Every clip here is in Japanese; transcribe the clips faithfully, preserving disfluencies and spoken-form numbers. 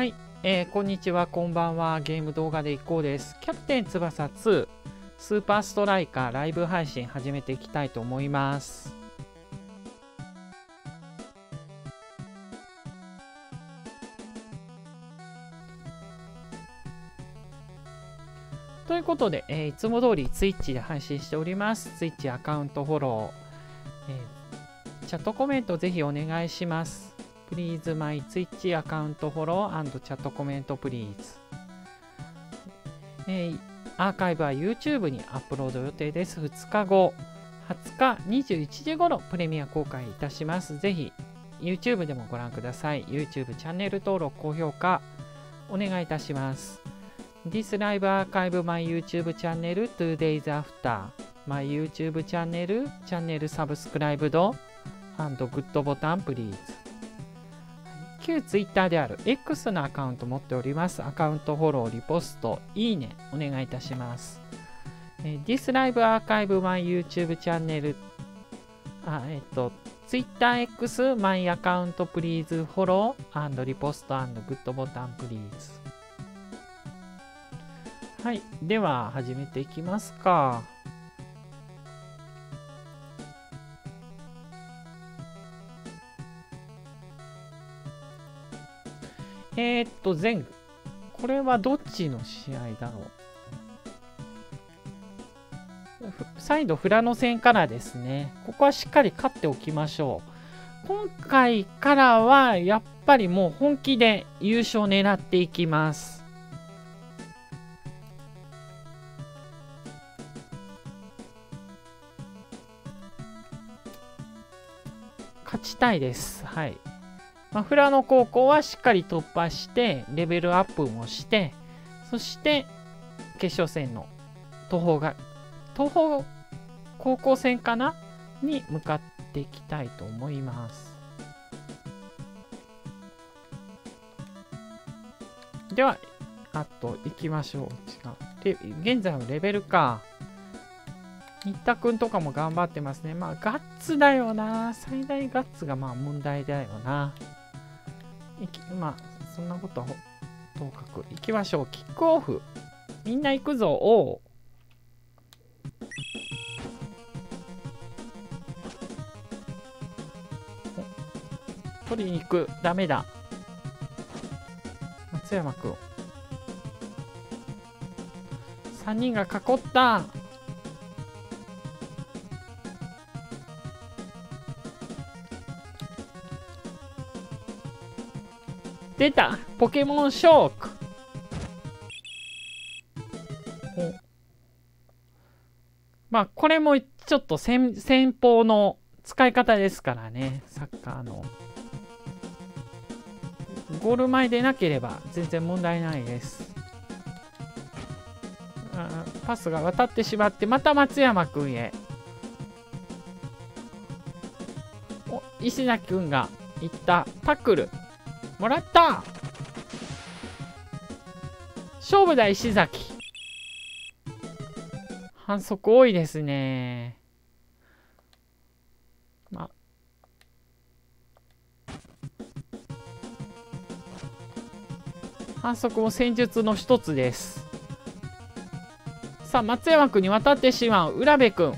はい、えー、こんにちは、こんばんは。ゲーム動画でいこうです。キャプテン翼ツースーパーストライカーライブ配信始めていきたいと思います。ということで、えー、いつも通り Twitch で配信しております。Twitch アカウントフォロー、えー、チャットコメントぜひお願いします。Please my Twitch アカウントフォロー and チャットコメント Please、えー、アーカイブは YouTube にアップロード予定です。ふつかご、はつかにじゅういちじ頃プレミア公開いたします。ぜひ YouTube でもご覧ください。YouTube チャンネル登録、高評価お願いいたします。This live archive my YouTube channel two days after my YouTube channel channel subscribed and good ボタン please。旧 Twitter である X のアカウント持っております。アカウントフォロー、リポスト、いいねお願いいたします。えー、This live archive my YouTube channel あ、えっと TwitterX my account please follow and repost and good ボタン please。はい。では、始めていきますか。えー、っと、前、これはどっちの試合だろう。再度、富良野戦からですね。ここはしっかり勝っておきましょう。今回からは、やっぱりもう本気で優勝を狙っていきます。勝ちたいです。はい。まあ、富良野高校はしっかり突破して、レベルアップもして、そして決勝戦の東邦が、東邦高校戦かなに向かっていきたいと思います。では、あと行きましょう。違う。現在のレベルか。新田くんとかも頑張ってますね。まあ、ガッツだよな。最大ガッツがまあ問題だよな。いきまあ、そんなことはともかく。行きましょう。キックオフ。みんな行くぞ。おう。取りに行く。ダメだ。松山くん。さんにんが囲った。出たポケモンショック。まあこれもちょっと 先, 先方の使い方ですからね。サッカーのゴール前でなければ全然問題ないです。あパスが渡ってしまってまた松山くんへ。お石崎くんが行ったタックルもらった。勝負だ石崎。反則多いですね。ま反則も戦術の一つです。さあ松山君に渡ってしまう浦部君。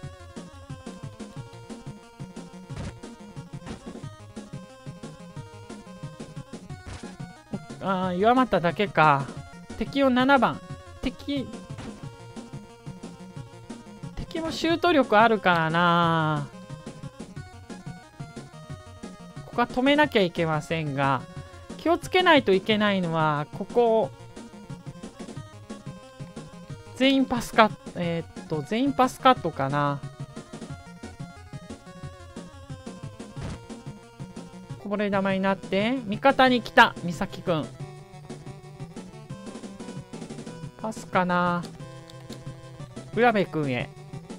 ああ弱まっただけか。敵をななばん。敵敵もシュート力あるからな。ここは止めなきゃいけませんが、気をつけないといけないのはここ全員パスカットえー、っと全員パスカットかな。こぼれ球になって味方に来た美咲くん。パスかな。浦部くんへ。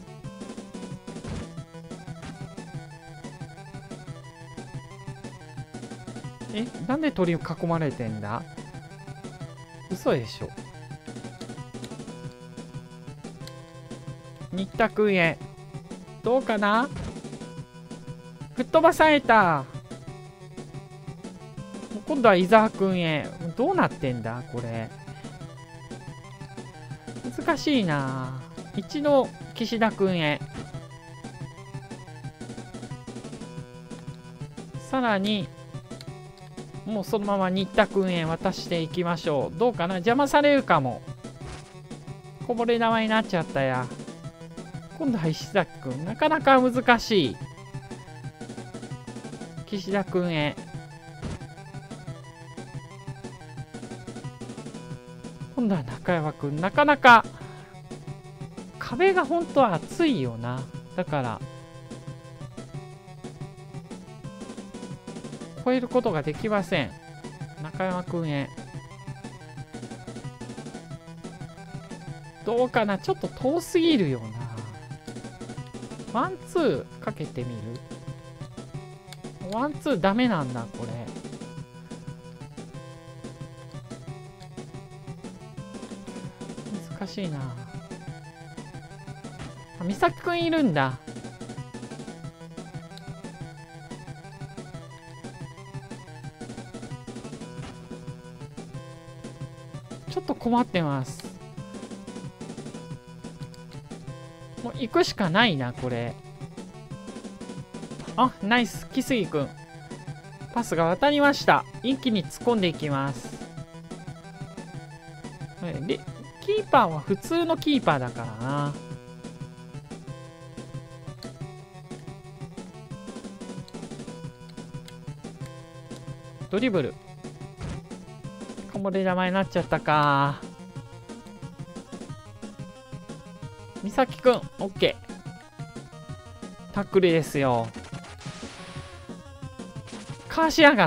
え、なんで鳥に囲まれてんだ。嘘でしょ。新田くんへ。どうかな。吹っ飛ばされた。こ今度は伊沢くんへ。どうなってんだこれ。難しいな。一度岸田くんへ。さらにもうそのまま新田くんへ渡していきましょう。どうかな、邪魔されるかも。こぼれ球になっちゃったや。今度は石崎くん、なかなか難しい。岸田くんへ。今度は中山くん、なかなか壁が本当は厚いよな。だから越えることができません。中山くんへ。どうかな、ちょっと遠すぎるよな。ワンツーかけてみる。ワンツーダメなんだこれ。難しいな。あ、美咲くんいるんだ。ちょっと困ってます。もう行くしかないなこれ。あ、ナイス木杉くん。パスが渡りました。一気に突っ込んでいきます。でキーパーは普通のキーパーだからな。ドリブル。こぼれ球になっちゃったか。美咲くん、オッケー。タックルですよ。かわしやがった。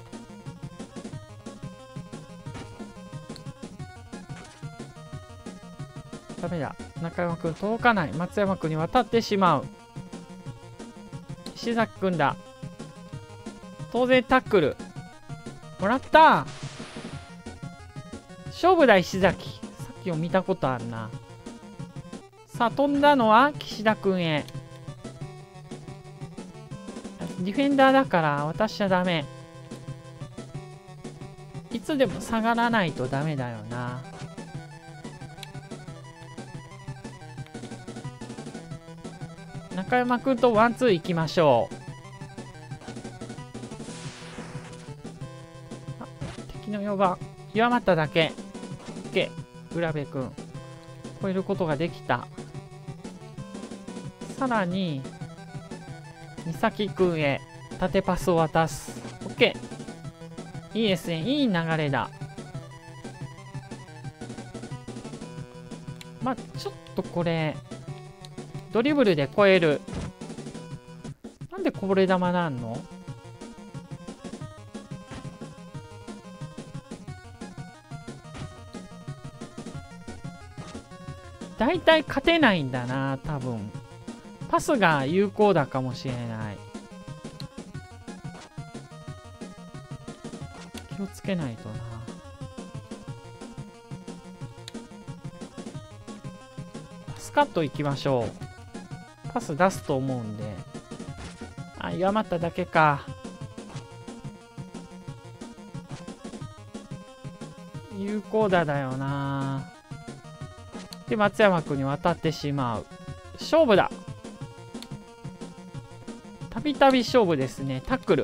ダメだ。中山くん届かない。松山くんに渡ってしまう。石崎くんだ。当然タックル。もらった。勝負だ石崎。さっきも見たことあるな。さあ飛んだのは岸田くんへ。ディフェンダーだから渡しちゃダメ。いつでも下がらないとダメだよな。中山くんとワンツー行きましょう。あ、敵のよんばん弱まっただけ。 OK。 浦部くん超えることができた。さらに美咲くんへ縦パスを渡す。 OK。 いいですね、いい流れだ。まあちょっとこれドリブルで超える。なんでこぼれ球なんの。だいたい勝てないんだな多分。パスが有効だかもしれない。気をつけないとな。パスカットいきましょう。パス出すと思うんで。あ、弱まっただけか。有効打だよな。で松山君に渡ってしまう。勝負だ。たびたび勝負ですね。タックル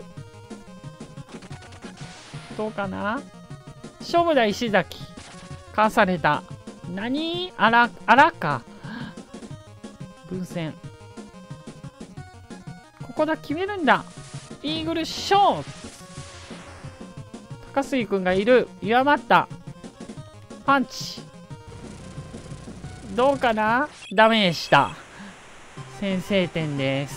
どうかな。勝負だ石崎。かわされた。何あらあらか。分線。ここだ、決めるんだ。イーグルショート。高杉君がいる。弱まった。パンチ。どうかな。ダメでした。先制点です。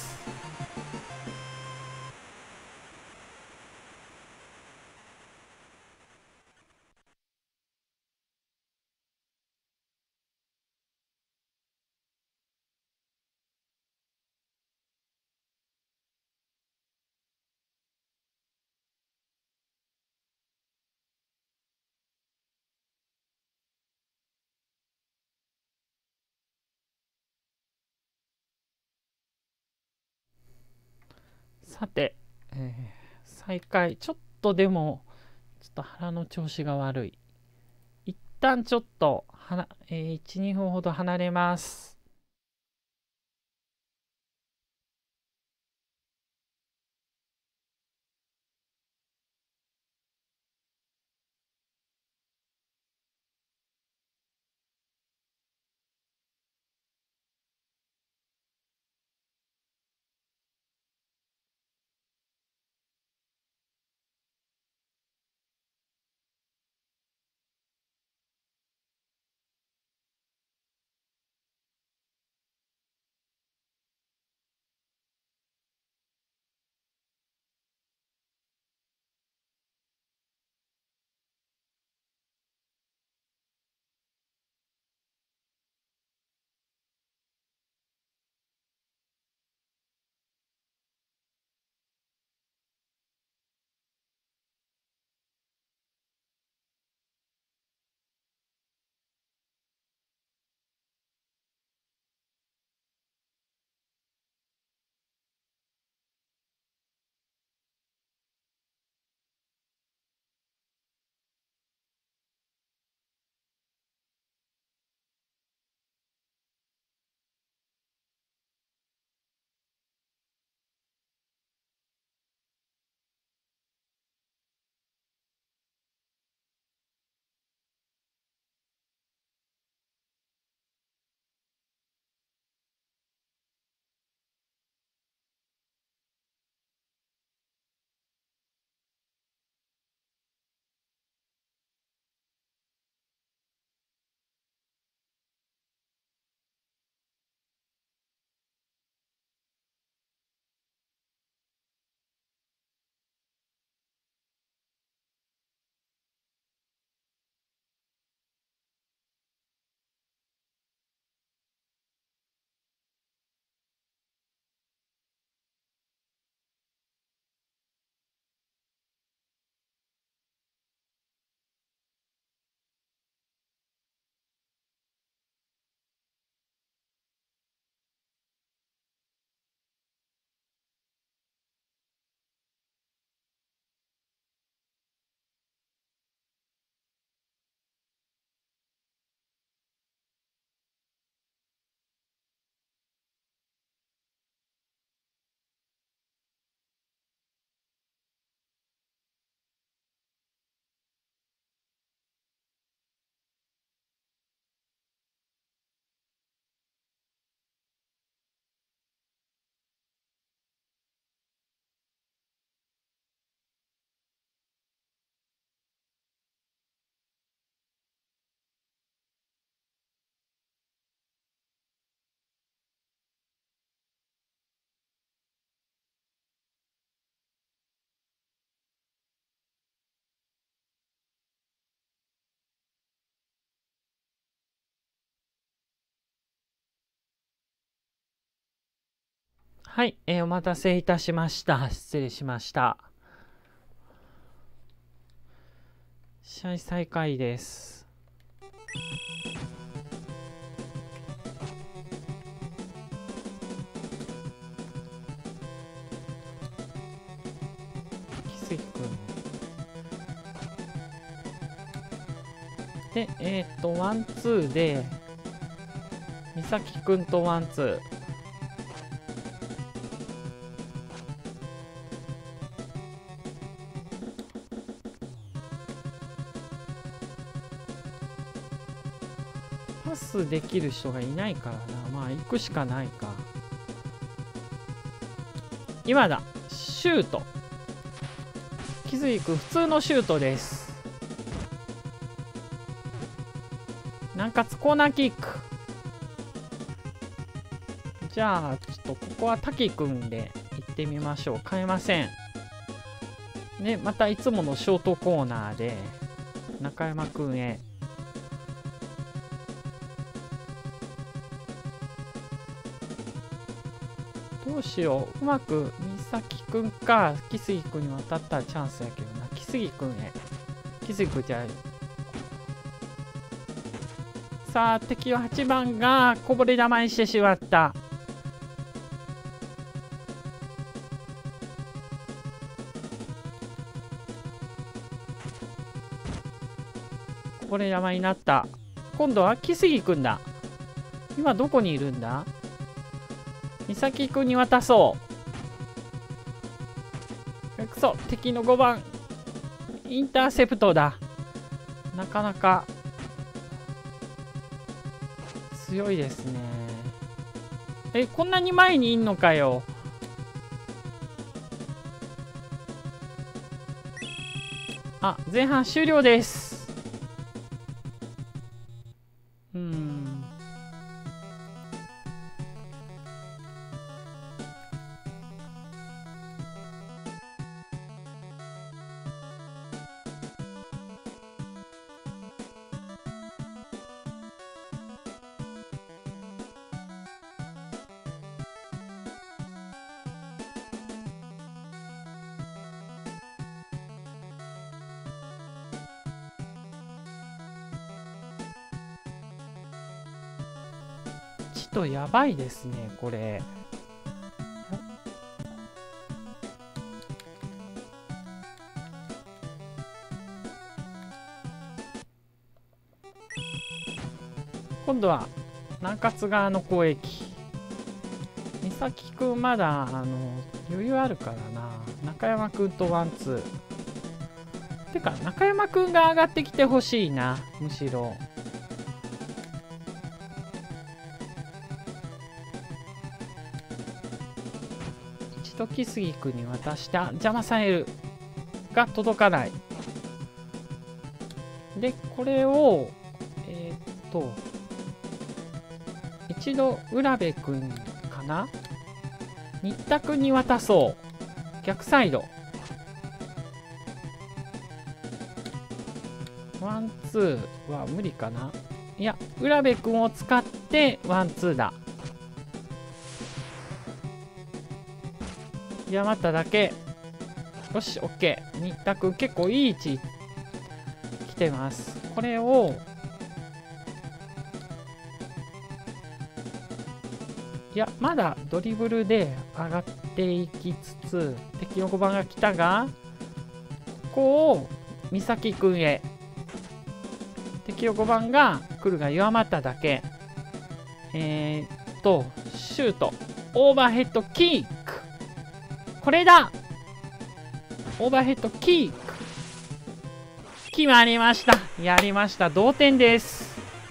さて、えー、再開。ちょっとでもちょっと腹の調子が悪い。一旦ちょっとはな、えー、いち、にふんほど離れます。はい、えー、お待たせいたしました。失礼しました。試合再開です。木杉くん。で、えっと、ワンツーで、美咲くんとワンツー。パスできる人がいないからな。まあ、行くしかないか。今だ。シュート。木杉くん、普通のシュートです。南葛コーナーキック。じゃあ、ちょっとここは滝くんで行ってみましょう。変えません。で、またいつものショートコーナーで、中山くんへ。どうしよう。うまく美咲くんか木杉くんに渡ったらチャンスやけどな。木杉くんへ。木杉くんじゃさあ、敵ははちばんがこぼれ球にしてしまった。 これ山になった。今度は来杉くんだ。今どこにいるんだ？美咲くんに渡そう。くそ、敵のごばん。インターセプトだ。なかなか強いですね。え、こんなに前にいんのかよ。あ、前半終了です。うーん。ちょっとやばいですね、これ。今度は南葛川の交易。美咲くんまだあの余裕あるからな。中山くんとワンツー。てか中山くんが上がってきてほしいな、むしろ。一度木杉くんに渡した邪魔されるが届かない。でこれをえー、っと一度浦部くんかな、新田くんに渡そう。逆サイドワンツーは無理かな。いや浦部くんを使ってワンツーだ。山田だけ。よし、オッケー。新田くん結構いい位置来てます。これをいやまだドリブルで上がっていきつつ、敵のごばんが来たが、ここを美咲くんへ。敵のごばんが来るが弱まっただけ。えー、っとシュート、オーバーヘッドキック、これだ。オーバーヘッドキック決まりました。やりました。同点です。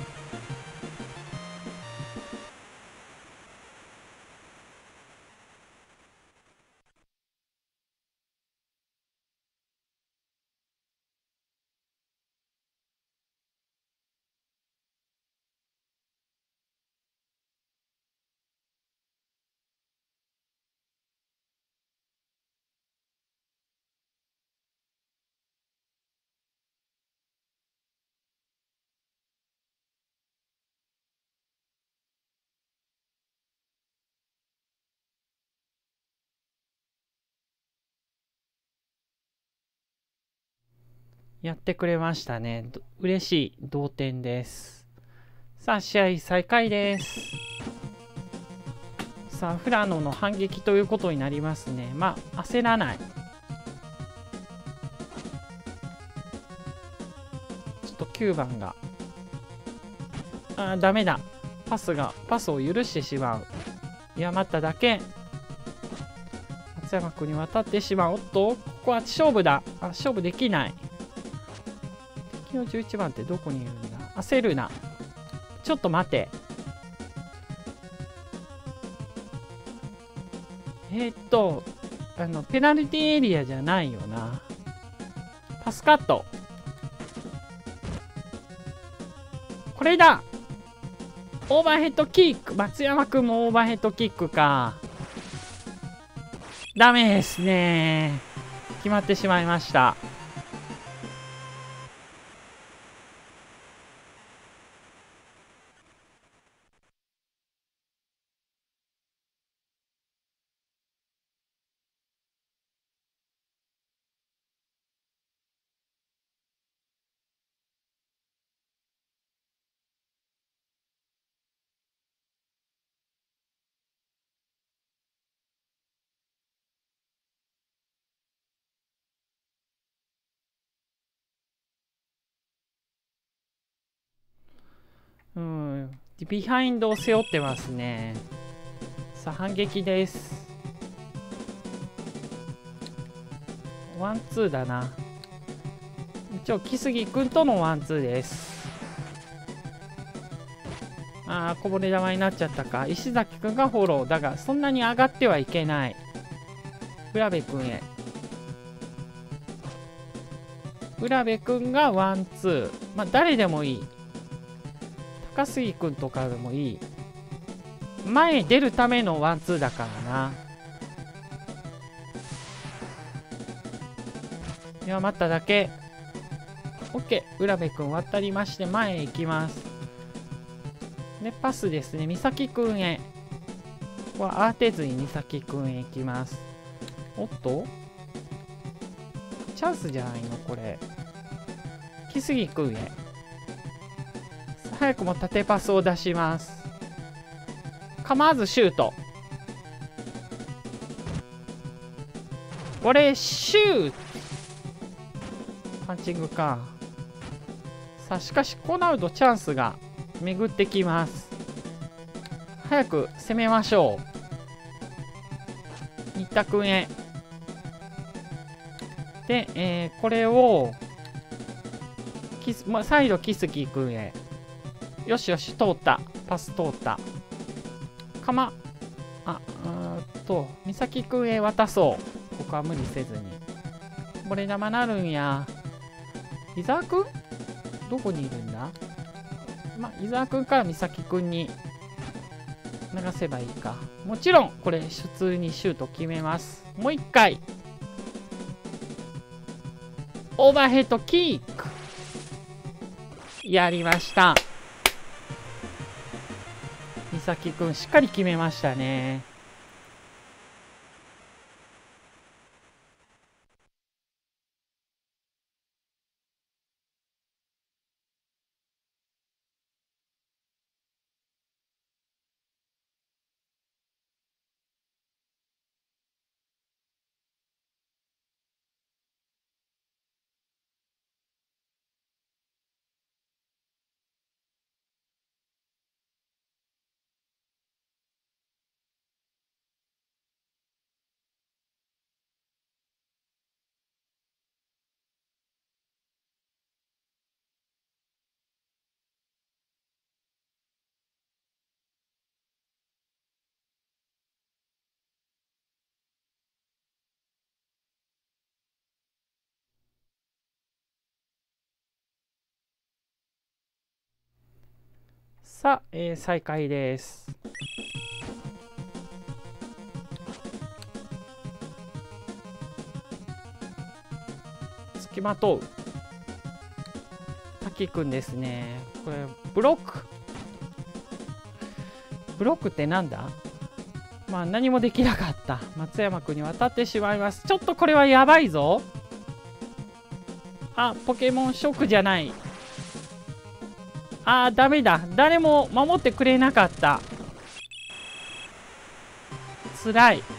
やってくれましたね。嬉しい。同点です。さあ試合再開です。さあフラノの反撃ということになりますね。まあ焦らない。ちょっときゅうばんがあーダメだ。パスがパスを許してしまう。山田だけ松山君に渡ってしまう。おっとここは勝負だ。あ勝負できない。敵のじゅういちばんってどこにいるんだ。焦るな。ちょっと待て。えー、っとあのペナルティエリアじゃないよな。パスカット、これだ。オーバーヘッドキック。松山くんもオーバーヘッドキックか。ダメですね。決まってしまいました。 ビハインドを背負ってますね。さあ反撃です。ワンツーだな。一応木杉君とのワンツーです。ああこぼれ球になっちゃったか。石崎君がフォローだがそんなに上がってはいけない。浦部君へ。浦部君がワンツー。まあ誰でもいい。高杉君とかでもいい。前へ出るためのワンツーだからな。いや待っただけ。 OK。 浦部君渡りまして前へ行きます。でパスですね。美咲君へ。ここは慌てずに美咲君へ行きます。おっとチャンスじゃないのこれ。木杉君へ。早くも縦パスを出します。構わずシュート。これシュート。パンチングか。さあしかしこうなるとチャンスが巡ってきます。早く攻めましょう。新田君へ。で、えー、これをキス、ま、再度木杉君へ。よしよし通った。パス通った。かまあうーっと美咲君へ渡そう。ここは無理せずに。これ玉なるんや。伊沢君どこにいるんだ。ま伊沢君から美咲君に流せばいいか。もちろんこれ普通にシュート決めます。もう一回オーバーヘッドキックやりました。美咲くんしっかり決めましたね。さあ、えー、再開です。つきまとう滝くんですね。これブロックブロックってなんだ。まあ何もできなかった。松山くんに渡ってしまいます。ちょっとこれはやばいぞ。あ、ポケモンショックじゃない。あーダメだ。誰も守ってくれなかった。つらい。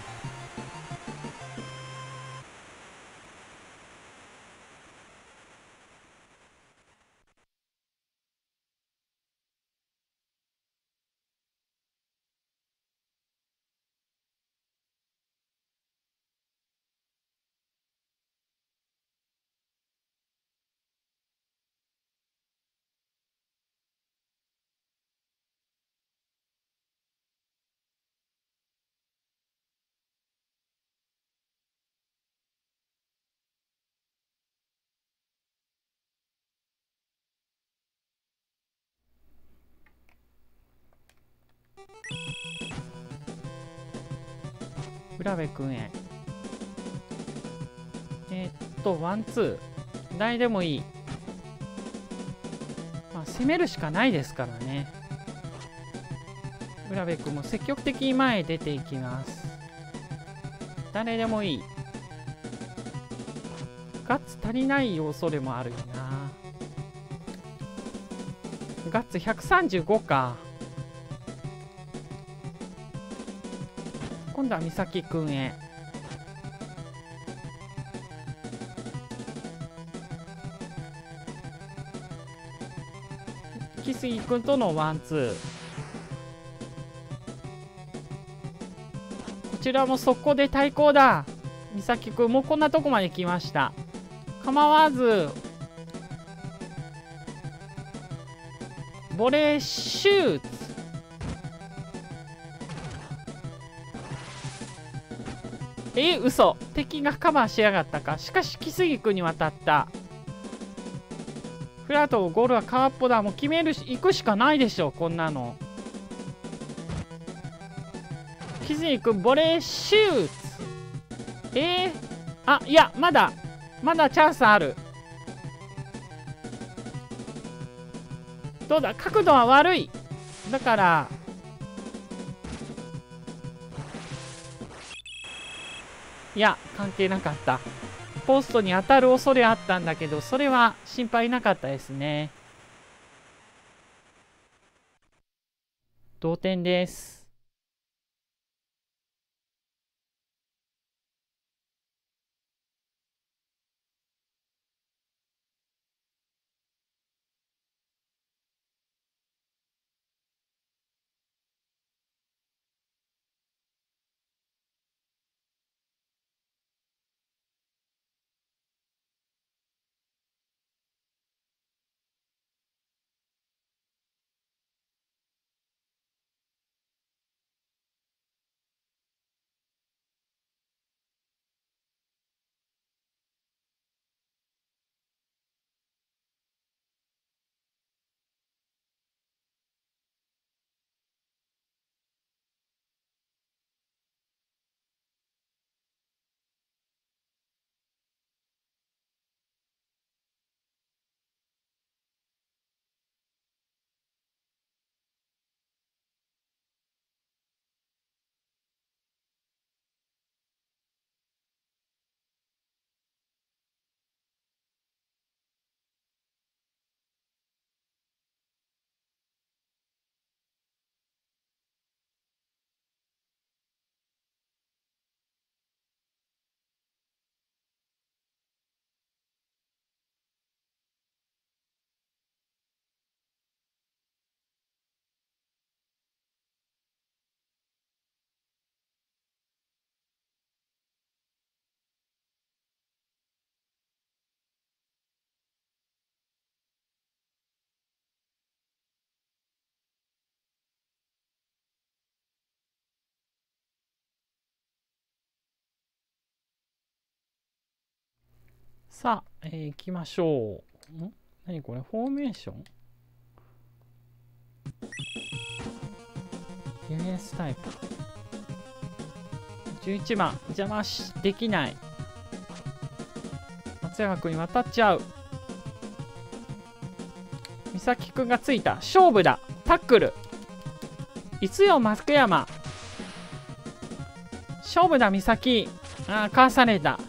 浦部君へ。えー、っとワンツー誰でもいい。まあ攻めるしかないですからね。浦部君も積極的に前へ出ていきます。誰でもいい。ガッツ足りない恐れもあるよな。ガッツひゃくさんじゅうごか。今度は美咲くんへ。木杉くんとのワンツー。 ちらも速攻で対抗だ。美咲くんもうこんなとこまで来ました。構わずボレーシュート。えー、嘘。敵がカバーしやがったか。しかし木杉君に渡った。フラートゴールは川っぽだ。もう決めるし行くしかないでしょ、こんなの。木杉君ボレーシュート。えー、あ、いや、まだまだチャンスある。どうだ、角度は悪い。だからいや、関係なかった。ポストに当たる恐れあったんだけど、それは心配なかったですね。同点です。さあ、えー、行きましょう。ん何これ、フォーメーションディフェンスタイプ。じゅういちばん、邪魔しできない。松山君に渡っちゃう。美咲君がついた。勝負だ。タックル。いつよ、松山。勝負だ、美咲。ああ、かわされた。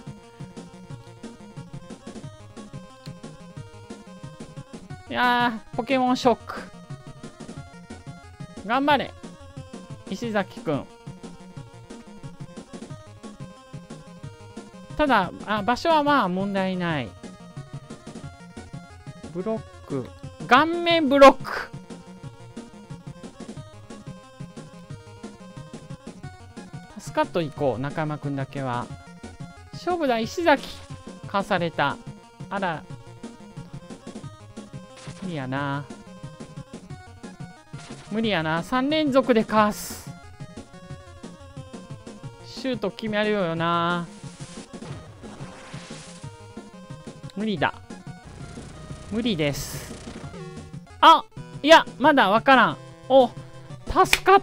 いやー、ポケモンショック。頑張れ、石崎くん。ただあ、場所はまあ問題ない。ブロック。顔面ブロック。スカッといこう、中山くんだけは。勝負だ、石崎。かわされた。あら。無理やな。無理やな。さん連続でかわす。シュート決めるよな。無理だ。無理です。あ、いや、まだわからん。お、助かった。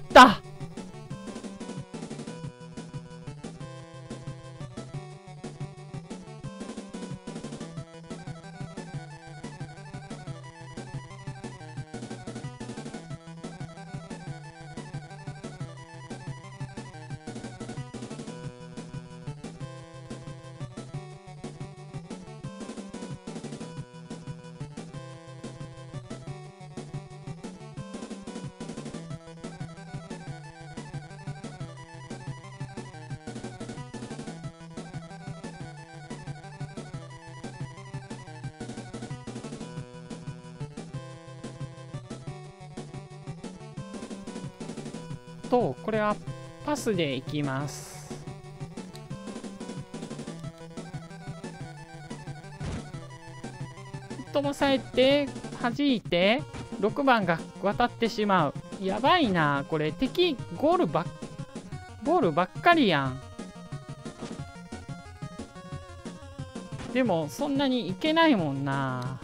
と、これはパスでいきます。 ともさえて弾いてろくばんが渡ってしまう。やばいなこれ。敵ゴールばっゴールばっかりやん。でもそんなにいけないもんな。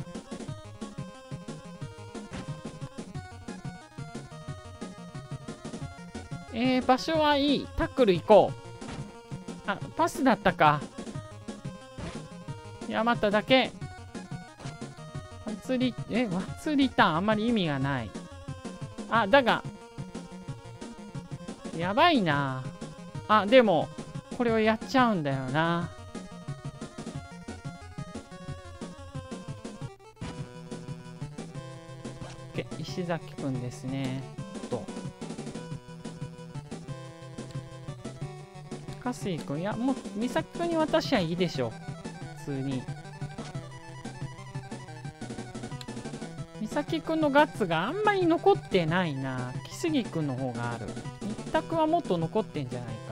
えー、場所はいい。タックル行こう。あ、パスだったか。いや、まただけ。ワンツーリ、え、ワンツーリターンあんまり意味がない。あ、だが、やばいな。あ、でも、これをやっちゃうんだよな。石崎くんですね。と。かすいくん、いや、もう、美咲くんに渡しゃいいでしょ。普通に。美咲くんのガッツがあんまり残ってないな。木杉くんの方がある。一択はもっと残ってんじゃないか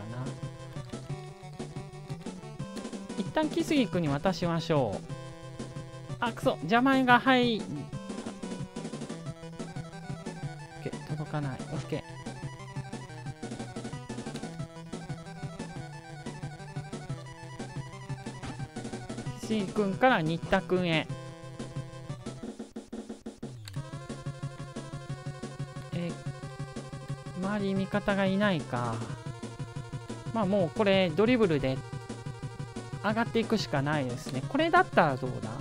な。一旦木杉くんに渡しましょう。あ、くそ、邪魔が入り。届かない。オッケー。岸井くんから新田くんへ。えー、周り味方がいないか。まあもうこれドリブルで上がっていくしかないですね。これだったらどうだ？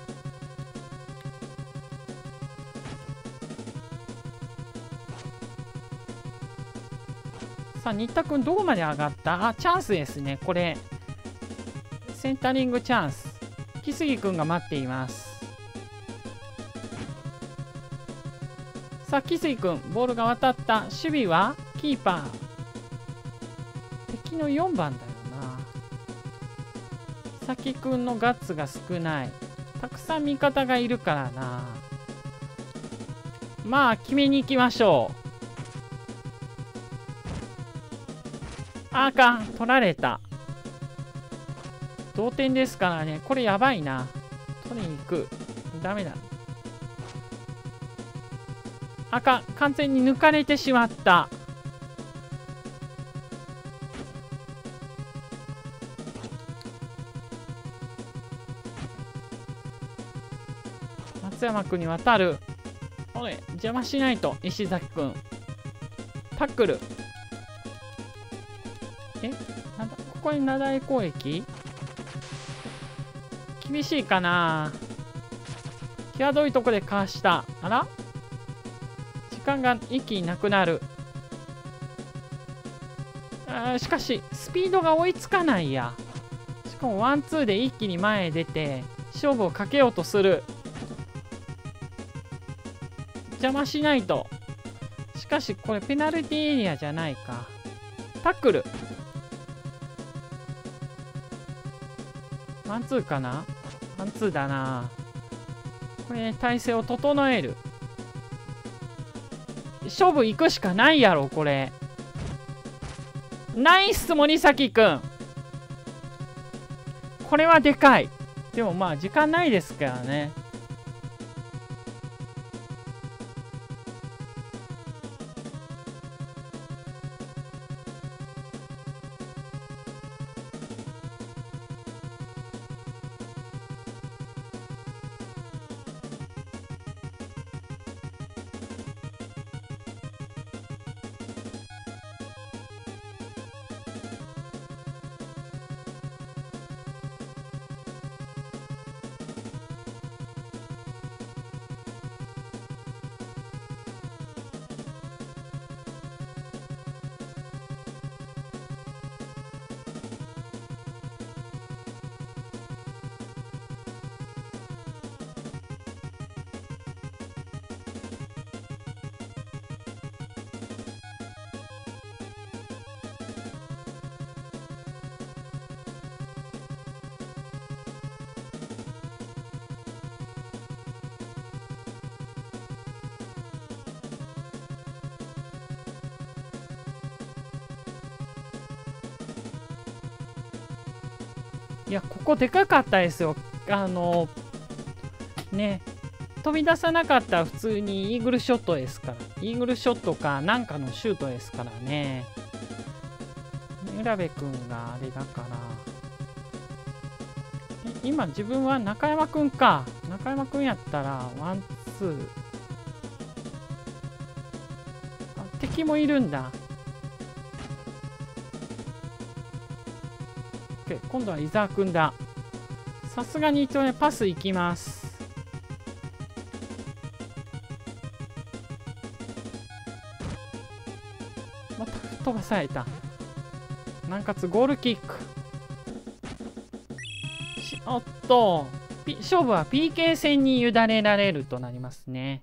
さあ、新田くんどこまで上がった？あ、チャンスですね。これ。センタリングチャンス。木杉くんが待っています。さあ、木杉くん、ボールが渡った。守備はキーパー。敵のよんばんだよな。さきくんのガッツが少ない。たくさん味方がいるからな。まあ、決めに行きましょう。あーかん、取られた。同点ですからね。これやばいな。取りに行く。ダメだ。あかん、完全に抜かれてしまった。松山君に渡る。おい、邪魔しないと。石崎君。タックル。え、なんだ、ここになだれ攻撃？厳しいかな。際どいとこでかわした。あら？時間が一気になくなる。あ、しかしスピードが追いつかないや。しかもワンツーで一気に前へ出て勝負をかけようとする。邪魔しないと。しかしこれペナルティーエリアじゃないか。タックル。ワンツーかな。ワンツーだな。これ、ね、体勢を整える。勝負行くしかないやろこれ。ナイス森崎くん。これはでかい。でもまあ時間ないですからね。いや、ここでかかったですよ。あの、ね、 飛び出さなかったら普通にイーグルショットですから。イーグルショットかなんかのシュートですからね。浦部くんがあれだから。今自分は中山くんか。中山くんやったらワンツー。あ、敵もいるんだ。OK、今度は伊沢くんだ。さすがに一応ね、パスいきます。また飛ばされた。なおかつゴールキック。おっと、勝負は ピーケー 戦に委ねられるとなりますね。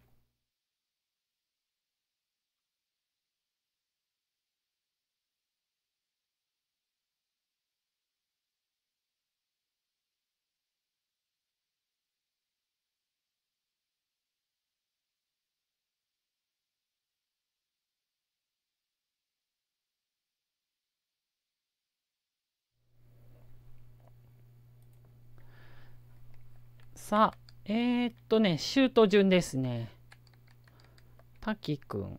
さあ、えー、っとね、シュート順ですね。滝くん。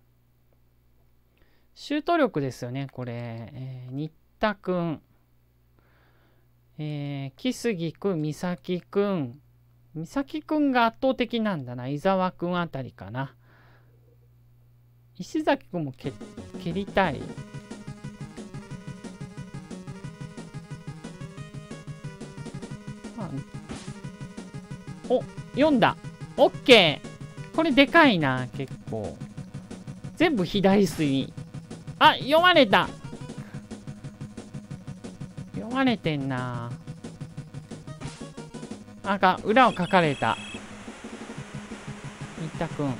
シュート力ですよね、これ。えー、新田くん。えー、木杉くん、美咲くん。美咲くんが圧倒的なんだな。伊沢くんあたりかな。石崎くんも蹴りたい。まあ、お、読んだ。オッケー。これでかいな、結構。全部左隅。あ、読まれた。読まれてんな。なんか、裏を書かれた。新田くん。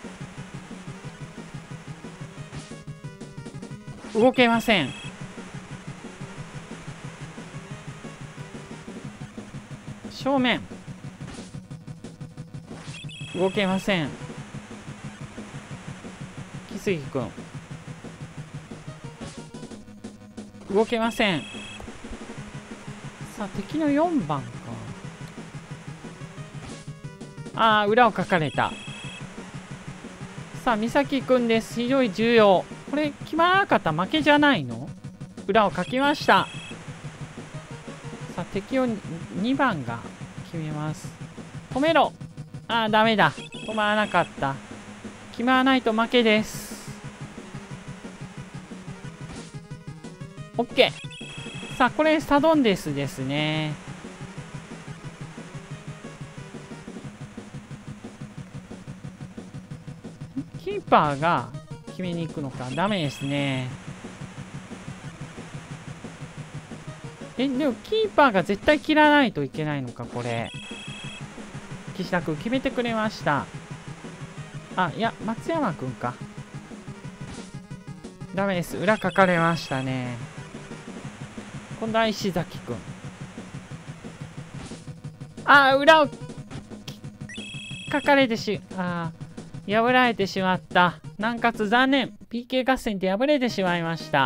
動けません。正面。動けません。木杉くん。動けません。さあ、敵のよんばんか。ああ、裏を書かれた。さあ、美咲くんです。非常に重要。これ、決まらなかったら負けじゃないの？裏を書きました。さあ、敵をにばんが決めます。止めろ。ああ、ダメだ。止まらなかった。決まらないと負けです。OK。さあ、これサドンデスですね。キーパーが決めに行くのか。ダメですね。え、でもキーパーが絶対切らないといけないのか、これ。岸田君決めてくれました。あ、いや、松山君か。ダメです。裏書かれましたね。今度は石崎君。あ、裏を書かれてし、あー、破られてしまった。なおかつ残念。ピーケー 合戦で敗れてしまいました。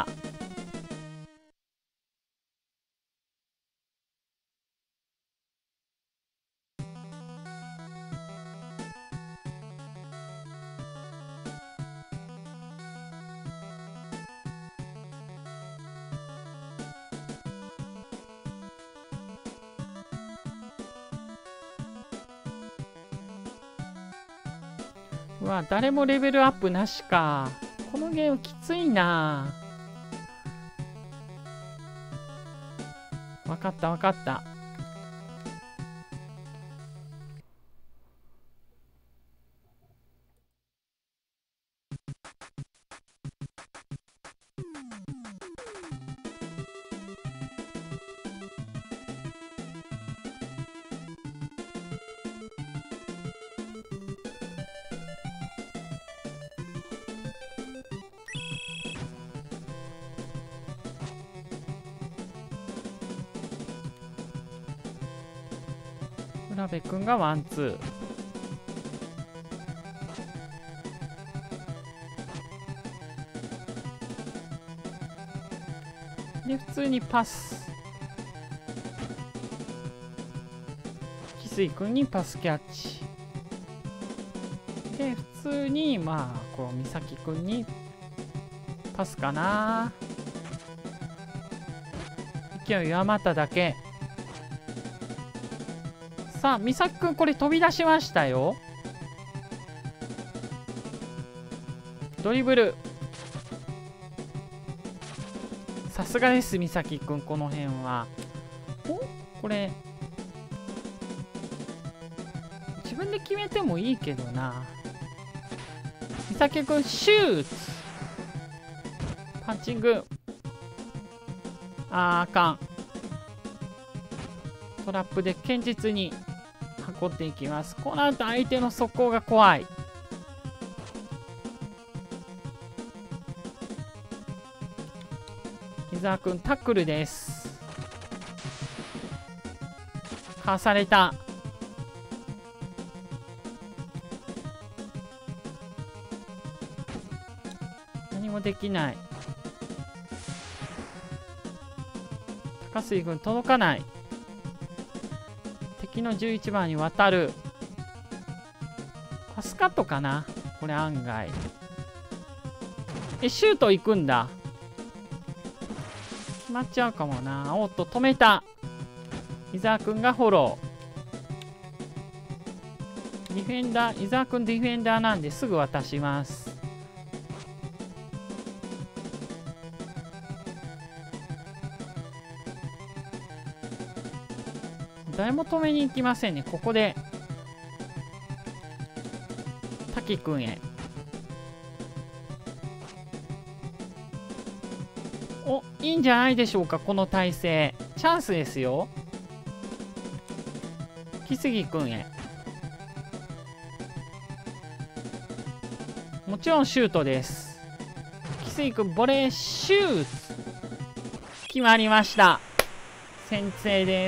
うわ、誰もレベルアップなしか。このゲームきついな。わかったわかった。浦部君がワンツーで普通にパス。翡翠君にパスキャッチ。 で普通にまあこう美咲くんにパスかな。勢い弱まっただけ。さあ美咲くんこれ飛び出しましたよ。ドリブル。さすがです美咲くん、この辺は。おこれ自分で決めてもいいけどな。美咲くんシュート。パンチング。あーあかん。トラップで堅実に運んでいきます。この後相手の速攻が怖い。伊沢くんタックルです。かわされた。何もできない。高杉君届かない。敵のじゅういちばんに渡る。パスカットかなこれ案外。えシュート行くんだ。決まっちゃうかもな。おっと止めた。伊沢くんがフォロー。ディフェンダー伊沢くんディフェンダーなんですぐ渡します。誰も止めに行きませんね。ここで滝くんへ。おいいんじゃないでしょうか。この体勢チャンスですよ。木杉くんへ。もちろんシュートです。木杉くんボレーシュート決まりました。先制です。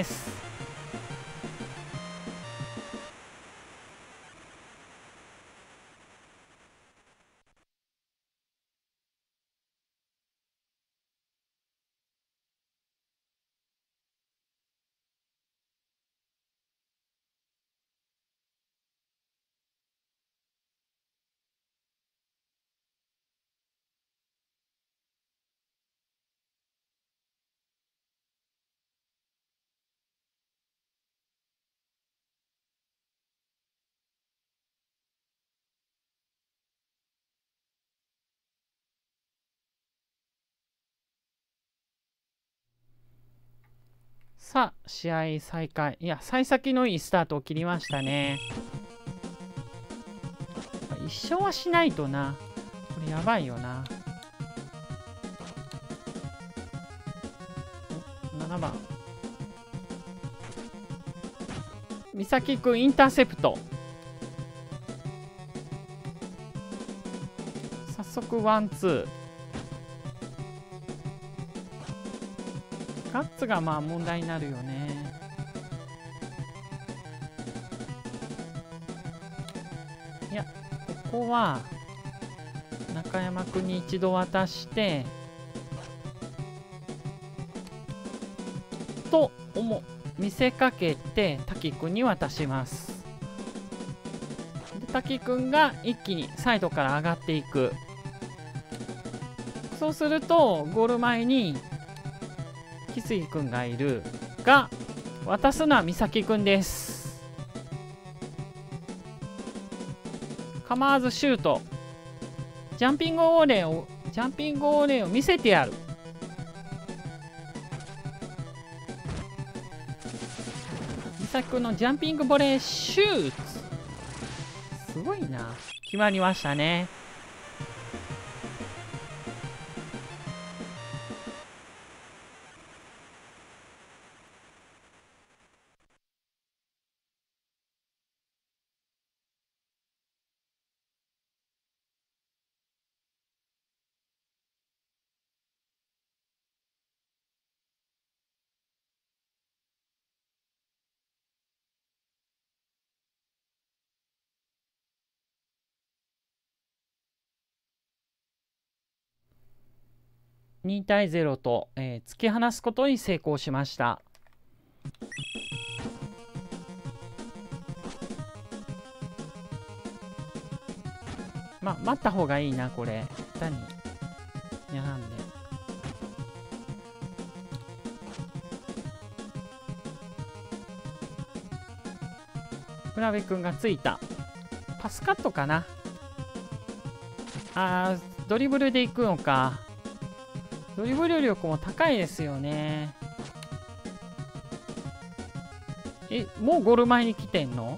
さあ試合再開。いや幸先のいいスタートを切りましたね。一勝はしないとな。これやばいよな。ななばん美咲くんインターセプト。早速ワンツー。ガッツがまあ問題になるよね。いやここは中山くんに一度渡してと思見せかけて滝くんに渡します。で滝くんが一気にサイドから上がっていく。そうするとゴール前に木杉くんがいるが渡すのは美咲くんです。構わずシュート。ジャンピングオーレーをジャンピングオーレーを見せてやる。美咲くんのジャンピングボレーシュート。すごいな。決まりましたね。にたいゼロと、えー突き放すことに成功しました。 ま待った方がいいな、これ下手にやらんで。村部くんがついた。パスカットかな。あー、ドリブルで行くのか。ドリブル力も高いですよね。え、もうゴール前に来てんの？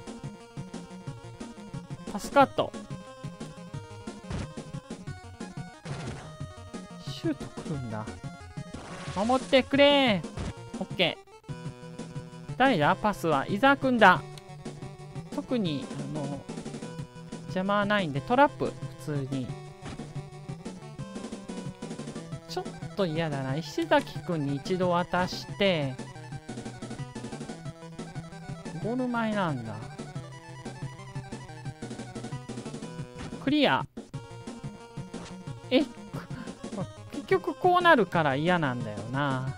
パスカット。シュート来るんだ。守ってくれー。オッケー。誰だ？パスは伊沢くんだ。特にあの邪魔はないんで、トラップ普通に。ちょっと嫌だな。石崎くんに一度渡してゴール前なんだ。クリア。え結局こうなるから嫌なんだよな。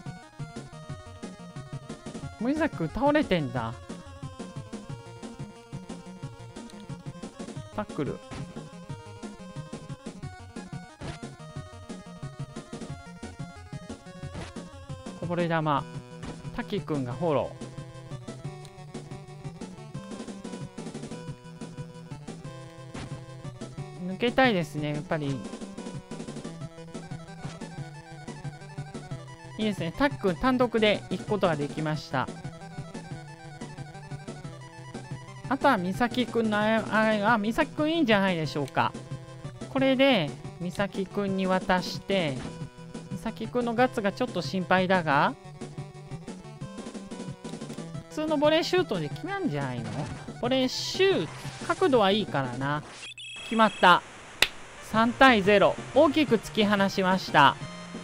森崎くん倒れてんだ。タックル。こぼれ球。滝くんがフォロー。抜けたいですね、やっぱり。いいですね、タックン単独で行くことができました。あとは美咲くんのあああ美咲くんいいんじゃないでしょうか。これで美咲くんに渡して、美咲くんのガッツがちょっと心配だが、普通のボレーシュートで決まるんじゃないの？ボレーシュート角度はいいからな。決まった。さんたいゼロ、大きく突き放しました。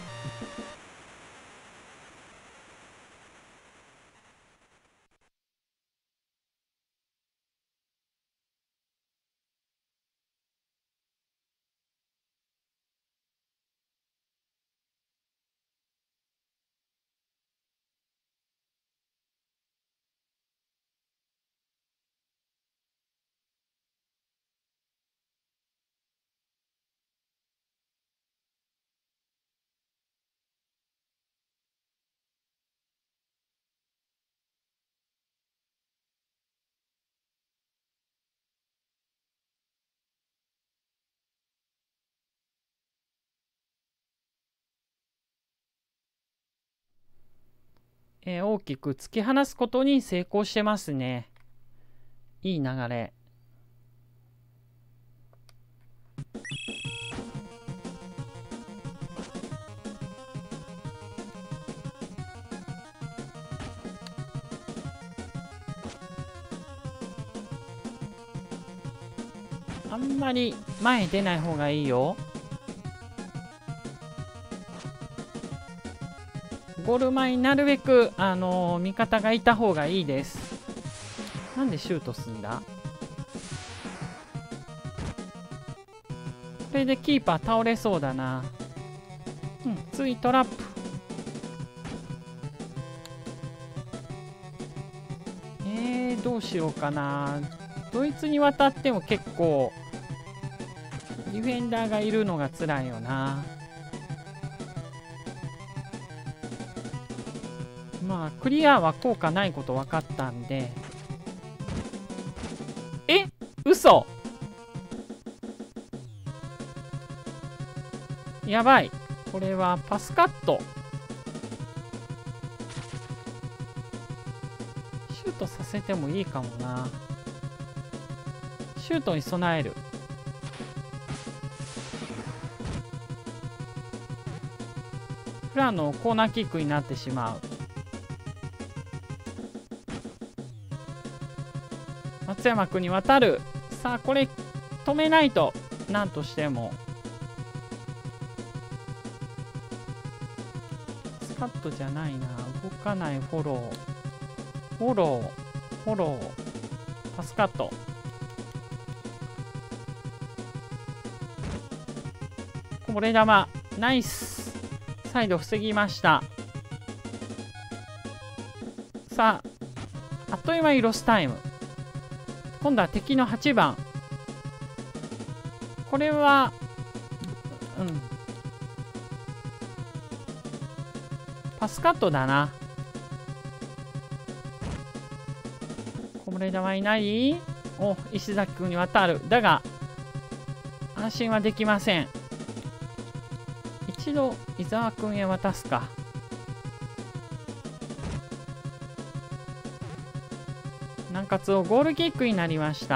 えー大きく突き放すことに成功してますね。いい流れ。あんまり前出ない方がいいよ。ゴール前になるべく、あのー、味方がいた方がいいです。なんでシュートすんだ？これでキーパー倒れそうだな。うん、次トラップ。えー、どうしようかな。ドイツに渡っても結構ディフェンダーがいるのが辛いよな。まあクリアは効果ないこと分かったんで。え、嘘。やばい。これはパスカット。シュートさせてもいいかもな。シュートに備える。フランのコーナーキックになってしまう。松山君に渡る。さあこれ止めないと。何としてもスカットじゃないな。動かない。フォローフォローフォローパスカット。こぼれ球ナイス。サイド防ぎました。さああっという間にロスタイム。今度は敵のはちばんこれはうんパスカットだな。こぼれ球いない。お、石崎君に渡る。だが安心はできません。一度伊沢君へ渡すか。南葛をゴールキックになりました。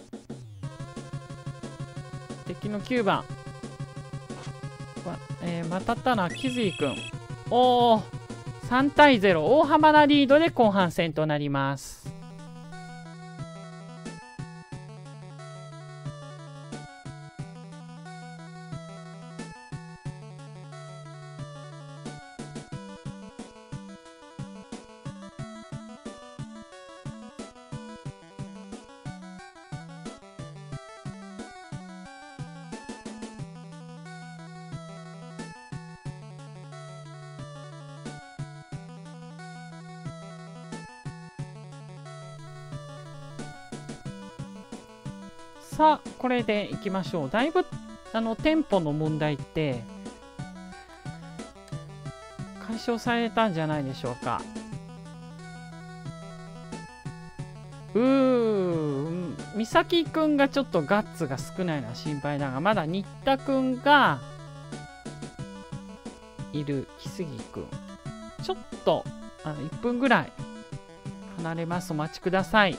敵のきゅうばん、えー、渡ったのは木津井君。おお、さんたいゼロ、大幅なリードで後半戦となります。さあこれでいきましょう。だいぶあのテンポの問題って解消されたんじゃないでしょうか。うー美咲くんがちょっとガッツが少ないのは心配だが、まだ新田くんがいる。木杉くんちょっとあのいっぷんぐらい離れます。お待ちください。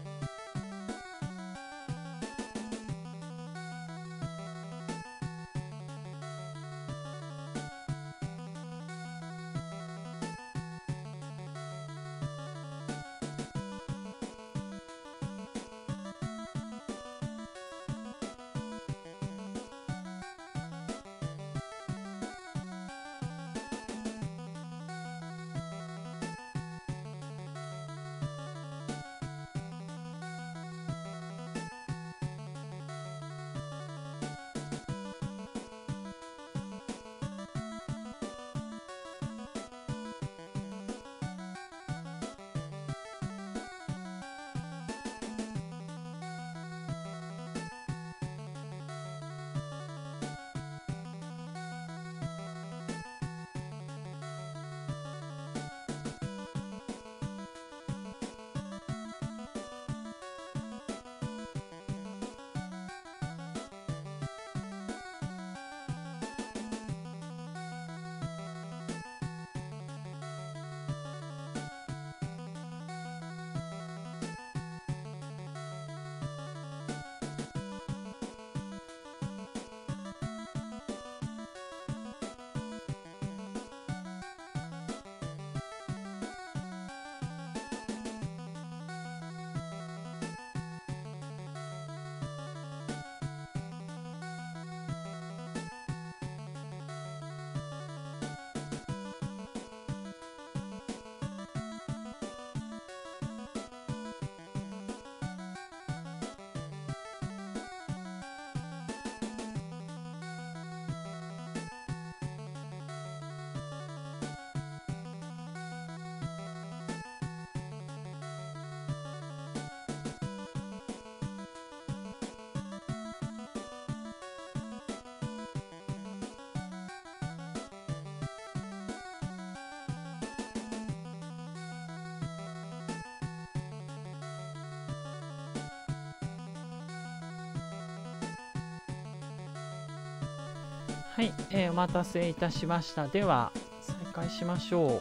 はい、えー、お待たせいたしました。では再開しましょう。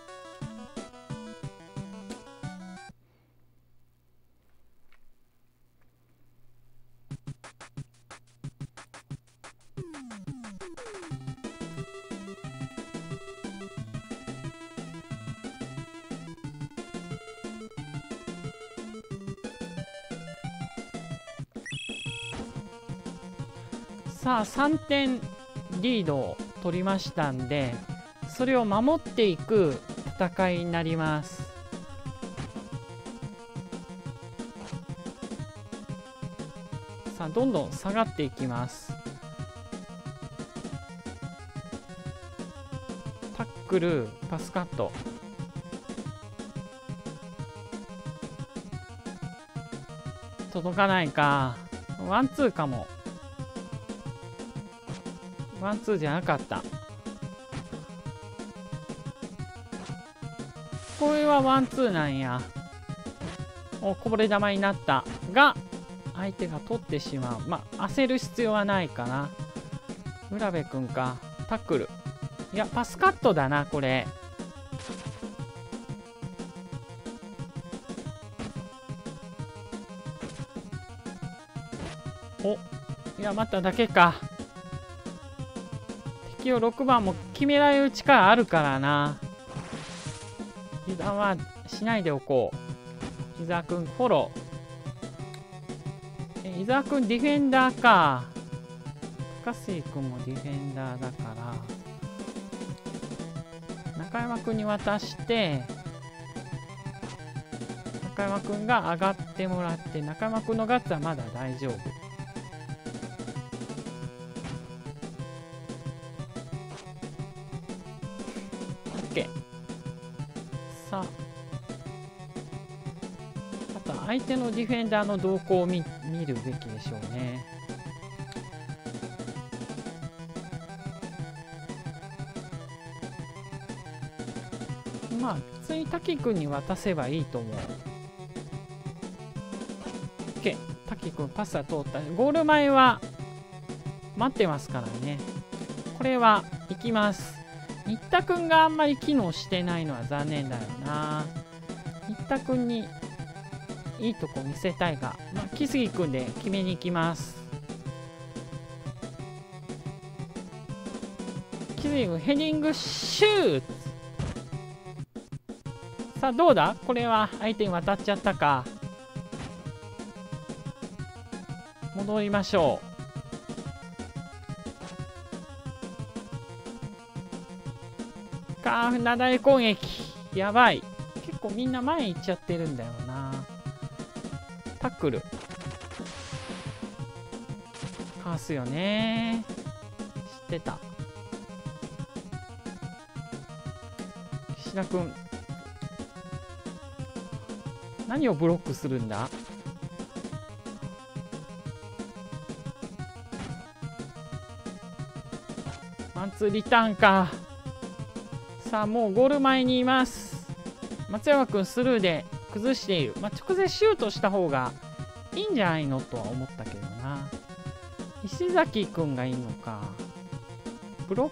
さあさんてんリードを取りましたんで、それを守っていく戦いになります。さあどんどん下がっていきます。タックル、パスカット、届かないか。ワンツーかも。 ワンツーじゃなかった。これはワンツーなんや。お、こぼれ球になったが相手が取ってしまう。まあ焦る必要はないかな。浦部君か。タックル。いやパスカットだなこれ。お、いやまただけか。敵をろくばんも決められる力あるからな。油断はしないでおこう。伊沢くんフォロー。え伊沢くんディフェンダーか。高杉くんもディフェンダーだから中山くんに渡して、中山くんが上がってもらって、中山くんのガッツはまだ大丈夫。OK。さあ、あとは相手のディフェンダーの動向を 見, 見るべきでしょうね。まあ普通に滝くんに渡せばいいと思う。 OK。 滝くんパスは通った。ゴール前は待ってますからね。これは行きます。新田くんがあんまり機能してないのは残念だよな。新田くんにいいとこ見せたいが、まあ、木杉くんで決めに行きます。木杉くんヘディングシュート。さあどうだ、これは相手に渡っちゃったか。戻りましょう。かー、なだれ攻撃やばい。結構みんな前に行っちゃってるんだよな。タックルかわすよね。知ってた。岸田君何をブロックするんだ。ワンツーリターンか。さあもうゴール前にいます。松山君スルーで崩している。まあ、直接シュートした方がいいんじゃないのとは思ったけどな。石崎君がいいのか。ブロック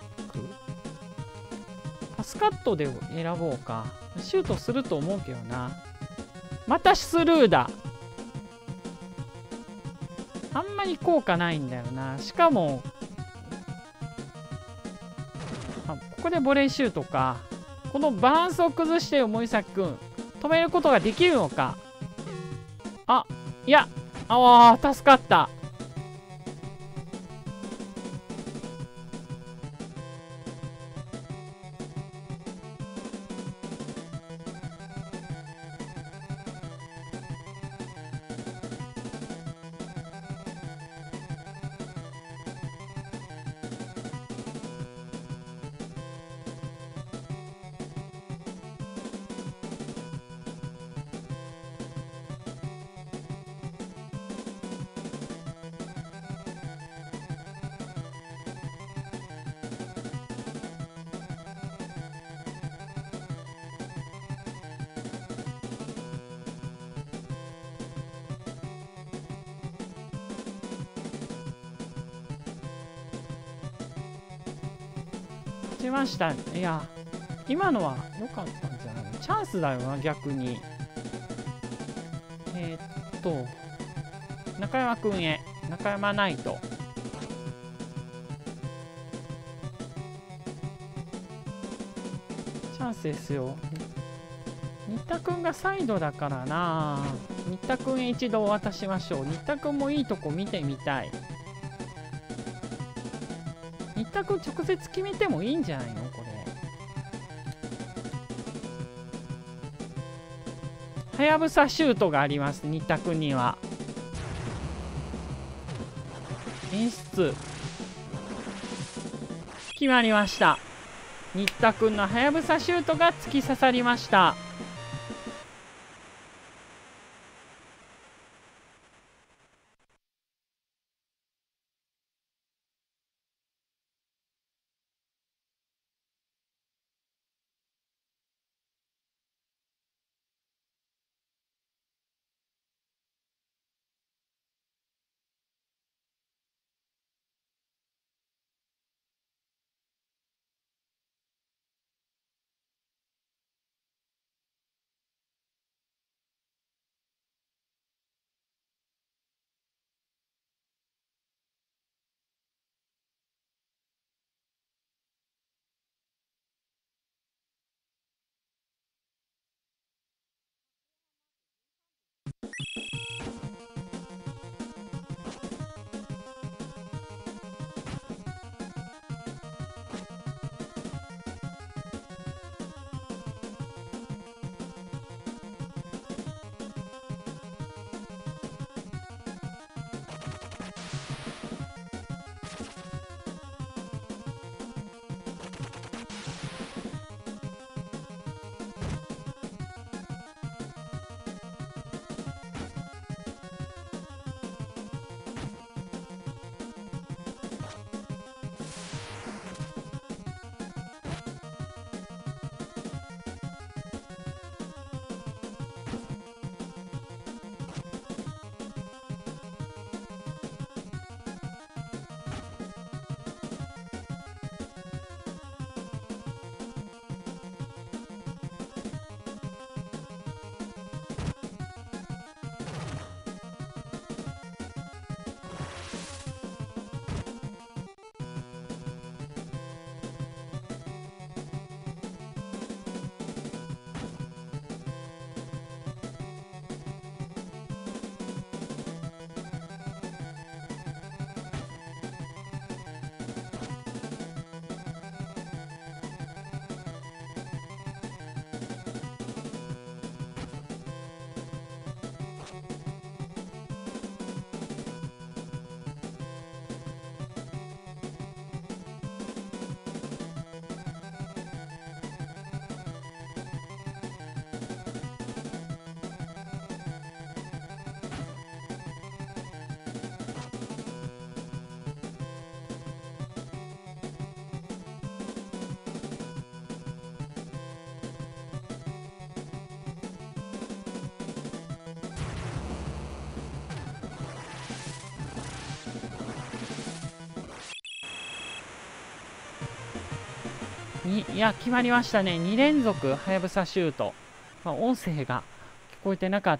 パスカットで選ぼうか。シュートすると思うけどな。またスルーだ。あんまり効果ないんだよな。しかもあここでボレーシュートか。このバランスを崩している森崎君止めることができるのか。あ、いや、ああ助かった。しました。いや今のは良かったんじゃない。チャンスだよな逆に。えー、っと中山くんへ。中山ナイトチャンスですよ。新田くんがサイドだからな。新田くんへ一度渡しましょう。新田くんもいいとこ見てみたい。新田くん直接決めてもいいんじゃないのこれ。はやぶさシュートがあります新田くんには。演出決まりました。新田くんのはやぶさシュートが突き刺さりました。 にいや、決まりましたね。に連続はやぶさシュート。まあ、音声が聞こえてなかった。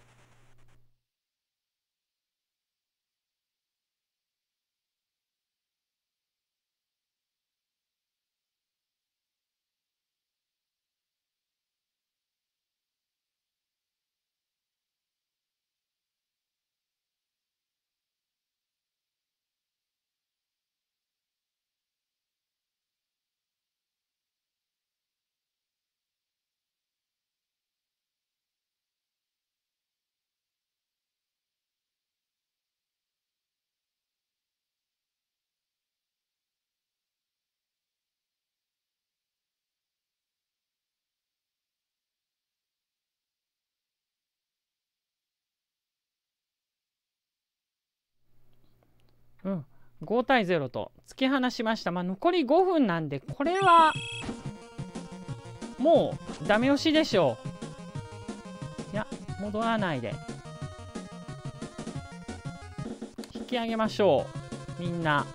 うん、ご対ゼロと突き放しました。まあ、残りごふんなんで、これはもうダメ押しでしょう。いや、戻らないで引き上げましょう。みんな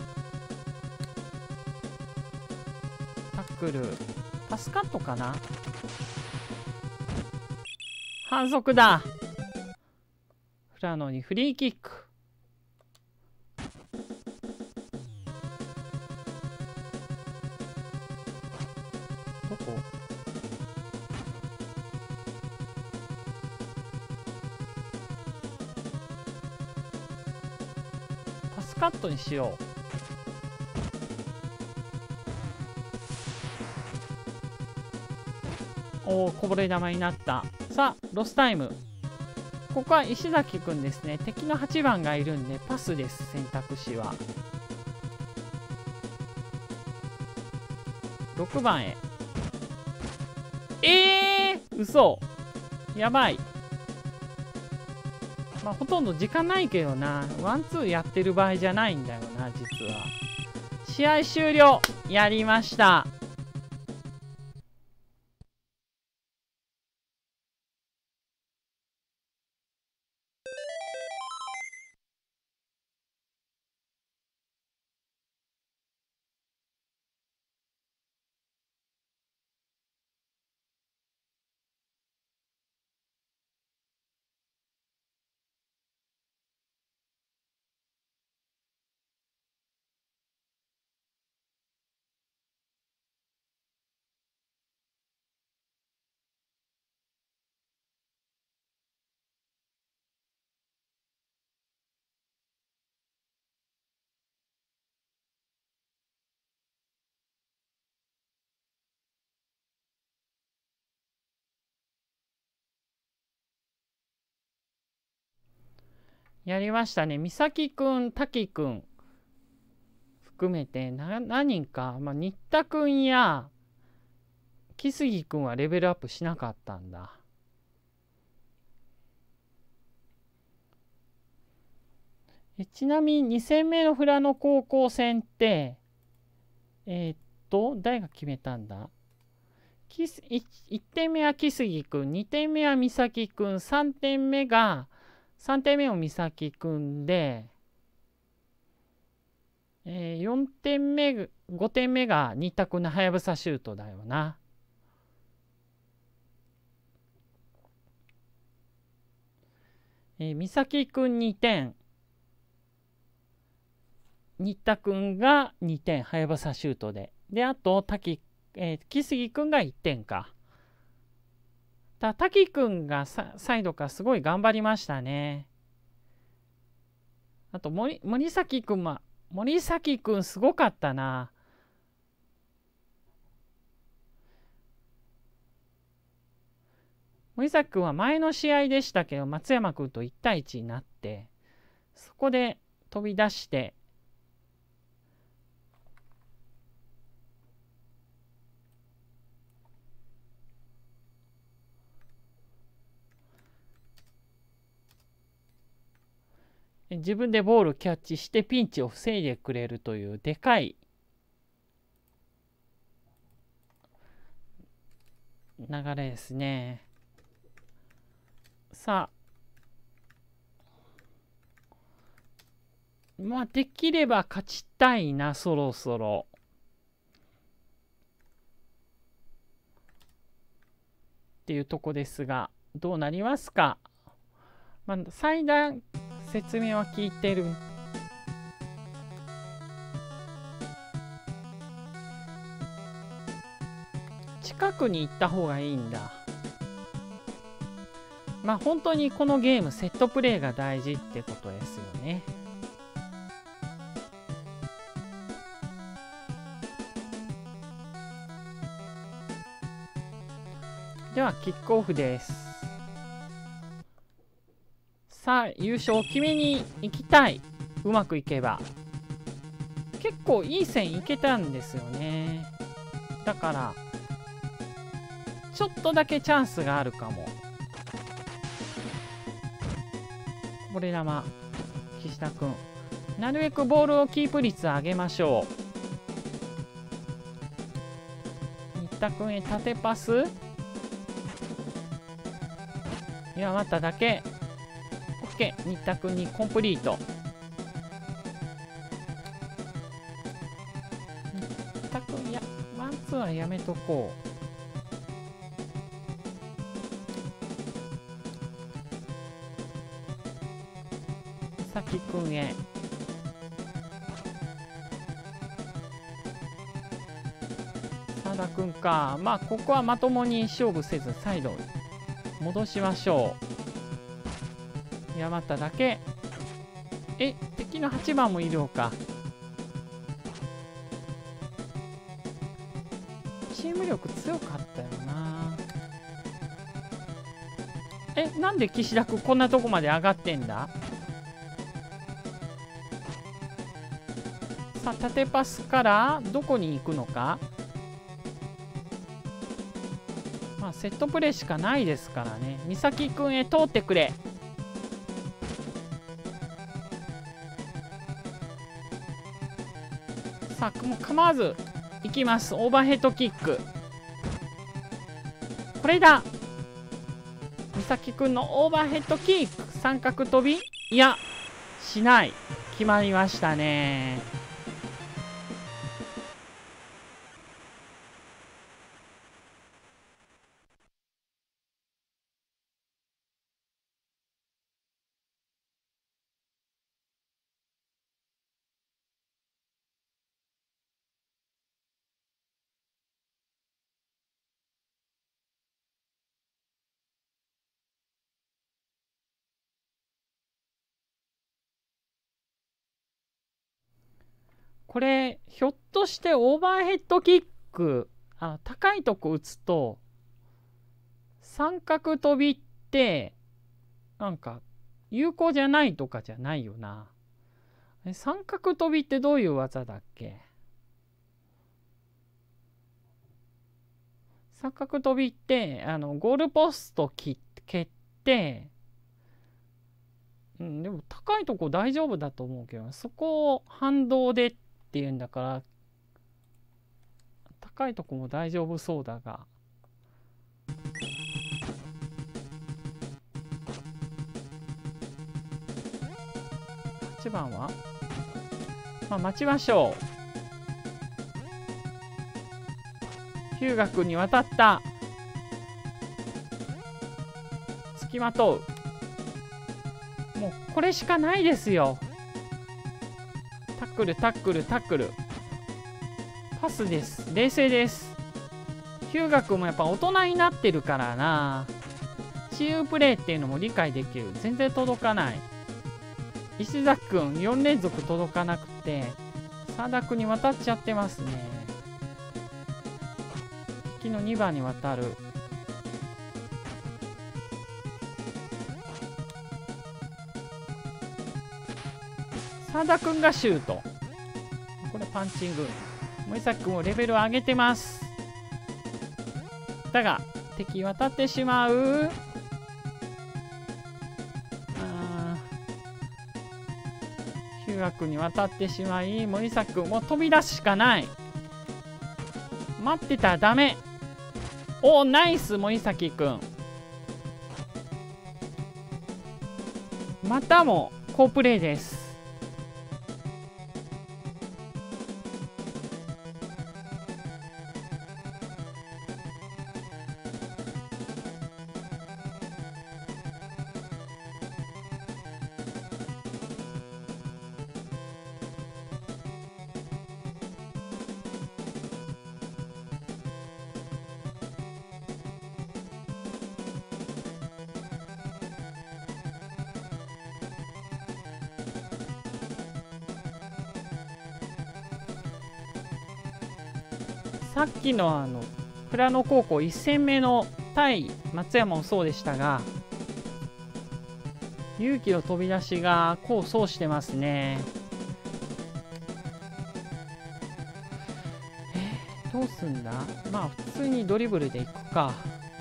タックル、パスカットかな。反則だ。フラノにフリーキック。どこ？パスカットにしよう。おお、こぼれ球になった。さあ、ロスタイム。ここは石崎くんですね。敵のはちばんがいるんでパスです。選択肢はろくばんへ。えー、嘘。やばい。まあほとんど時間ないけどな。ワンツーやってる場合じゃないんだよな、実は。試合終了。やりました。やりましたね。美咲くん、滝くん含めてな何人か、まあ、新田くんや木杉くんはレベルアップしなかったんだ。えちなみにに戦目の富良野高校戦ってえー、っと誰が決めたんだ。 い, いってんめは木杉くん、にてんめは美咲くん、さんてんめがさんてんめも美咲くんで、えー、よんてんめごてんめが新田くんのはやぶさシュートだよな。えー、美咲くんにてん、新田くんがにてん、はやぶさシュートで。で、あと、滝、えー、木杉くんがいってんか。た滝くんがサイドからすごい頑張りましたね。あと森、森崎くんは、森崎くんすごかったな。森崎くんは前の試合でしたけど、松山くんといち対いちになって、そこで飛び出して、自分でボールキャッチしてピンチを防いでくれるというでかい流れですね。さあ、まあできれば勝ちたいな、そろそろ。 っていうとこですが、どうなりますか。まあ、最大説明は聞いてる。近くに行った方がいいんだ。まあ本当にこのゲームセットプレーが大事ってことですよね。ではキックオフです。さあ優勝を決めに行きたい。うまくいけば結構いい線いけたんですよね。だからちょっとだけチャンスがあるかも。こぼれ球岸田君、なるべくボールをキープ率上げましょう。新田君へ縦パス、今まただけ OK。 新田君にコンプリート。新田君、いやワンツーはやめとこう。さきくんへ。佐田くんか。まあここはまともに勝負せずサイド戻しましょう。山田だけ。え、敵のはちばんもいるのか。チーム力強かったよな。え、なんで岸田くんこんなとこまで上がってんだ。さあ縦パスからどこに行くのか。まあセットプレーしかないですからね。美咲くんへ通ってくれ。さあもう構わず行きます。オーバーヘッドキック、これだ。美咲くんのオーバーヘッドキック、三角跳び、いやしない。決まりましたね。これひょっとしてオーバーヘッドキック、あの高いとこ打つと三角跳びってなんか有効じゃないとかじゃないよな。三角跳びってどういう技だっけ。三角跳びってあのゴールポスト蹴って、うん、でも高いとこ大丈夫だと思うけど、そこを反動でっていうんだから高いとこも大丈夫そうだが。はちばんはまあ待ちましょう。日向君に渡った。付きまとう。もうこれしかないですよ。タックルタックルタックルパスです。冷静です。日向君もやっぱ大人になってるからな。チームプレーっていうのも理解できる。全然届かない。石崎君よん連続届かなくて佐田君に渡っちゃってますね。敵のにばんに渡る。佐田君がシュート。これパンチング。森崎君もレベルを上げてます。だが敵渡ってしまう。日向君に渡ってしまい、森崎君も飛び出すしかない。待ってたらダメ。おーナイス森崎君。またも好プレーです。 さっきのあの富良野高校いっ戦目の対松山もそうでしたが、勇気の飛び出しが功を奏してますね。えー、どうすんだ。まあ普通にドリブルでいくか。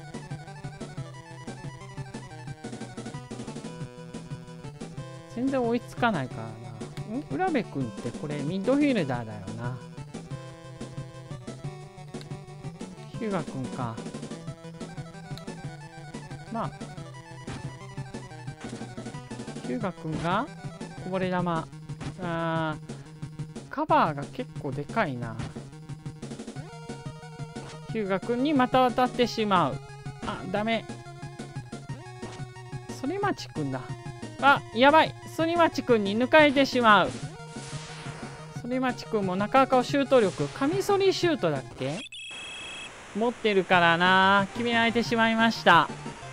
全然追いつかないからな。ん浦部君ってこれミッドフィルダーだよな。日向君か。まあ日向君がこぼれ球。あーカバーが結構でかいな。日向君にまた渡ってしまう。あ、ダメ。反町君だ。あ、やばい。反町君に抜かれてしまう。反町君もなかなかシュート力、カミソリシュートだっけ持ってるからな。決められてしまいました。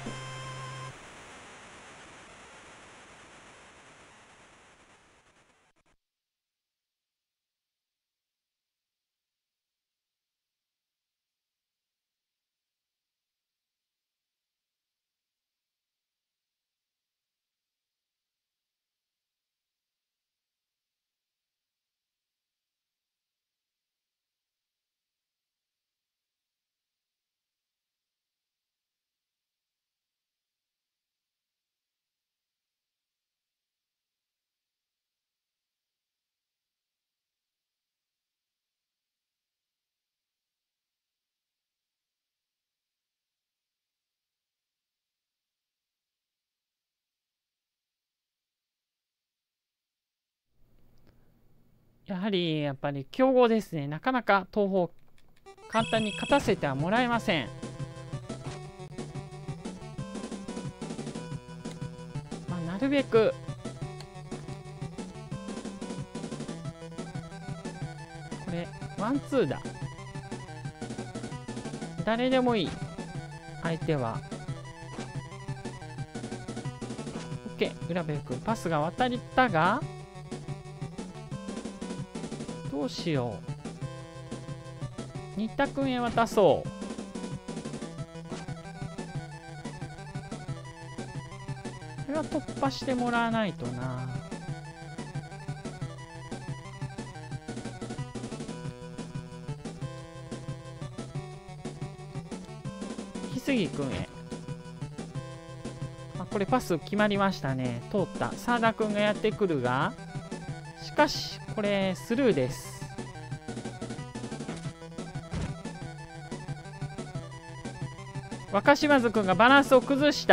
やはりやっぱり強豪ですね。なかなか東邦簡単に勝たせてはもらえません。まあ、なるべくこれワンツーだ。誰でもいい。相手は OK。 浦部君パスが渡ったがどうしよう。新田君へ渡そう。これは突破してもらわないとな。木杉君へ。あ、これパス決まりましたね。通った。澤田君がやってくるが、しかしこれスルーです。若島津君がバランスを崩した。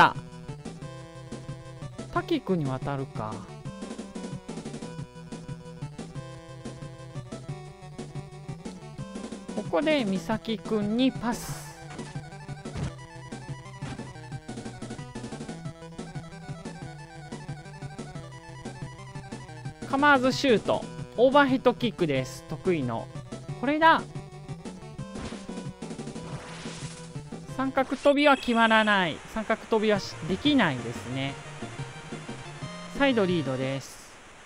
滝君に渡るか。ここで美咲君にパス。構わずシュート。オーバーヘッドキックです。得意のこれだ。三角跳びは決まらない。三角跳びはできないですね。サイドリードです。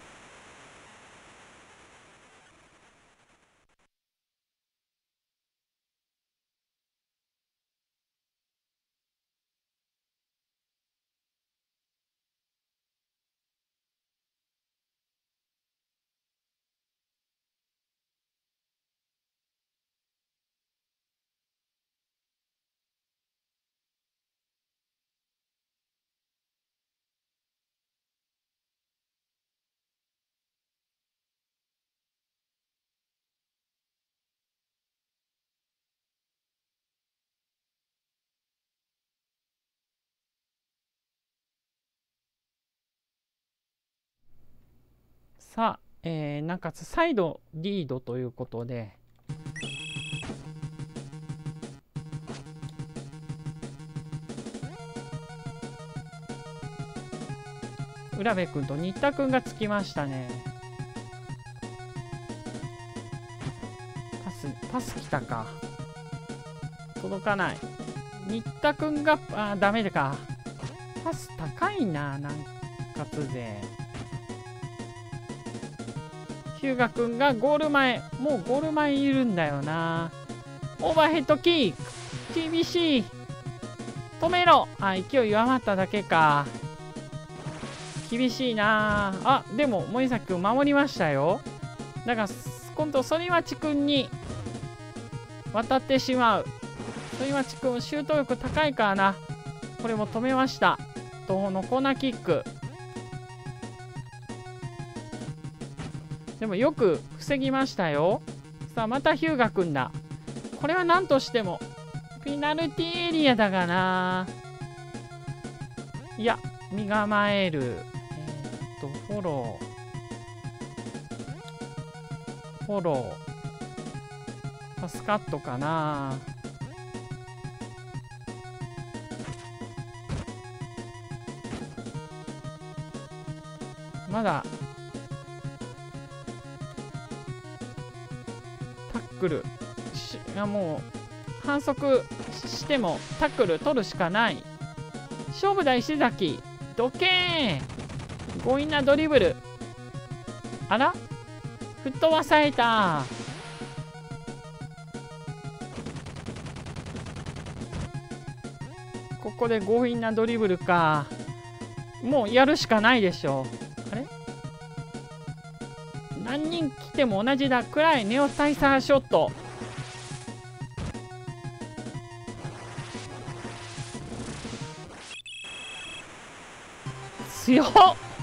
さあ、えー、なおかつサイドリードということで、浦部君と新田君がつきましたね。パスパス来たか。届かない。新田君があダメか。パス高いな。なんかつ勢日向君がゴール前、もうゴール前いるんだよな。おオーバーヘッドキック厳しい。止めろ。あ、勢い弱まっただけか。厳しいなあ。あ、でも森崎くん守りましたよ。だから今度反町くんに渡ってしまう。反町くんシュート力高いからな。これも止めました。東方のコーナーキック。でもよく防ぎましたよ。さあまた日向くんだ。これは何としてもペナルティーエリアだがな。いや身構える。えー、っとフォローフォローパスカットかな。まだタックルし、あ、もう反則してもタックル取るしかない。勝負だ石崎。どけー。強引なドリブル。あら、吹っ飛ばされた。ここで強引なドリブルか。もうやるしかないでしょ。あれ、何人来ても同じだ。暗いネオタイサーショット。強っ。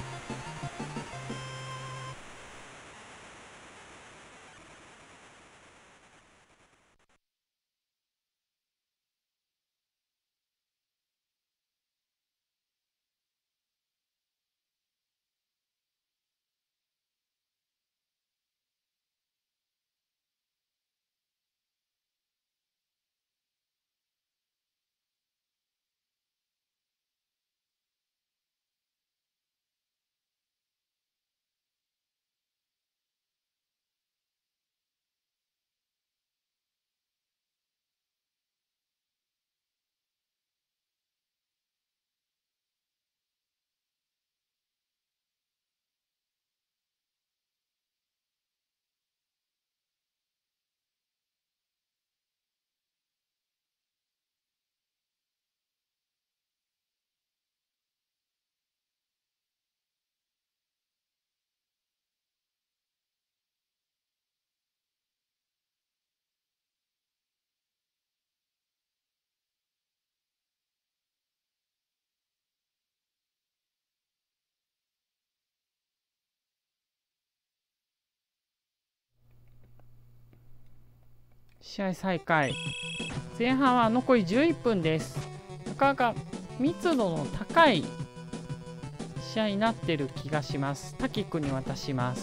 試合再開。前半は残りじゅういっぷんです。なかなか密度の高い試合になってる気がします。滝君に渡します。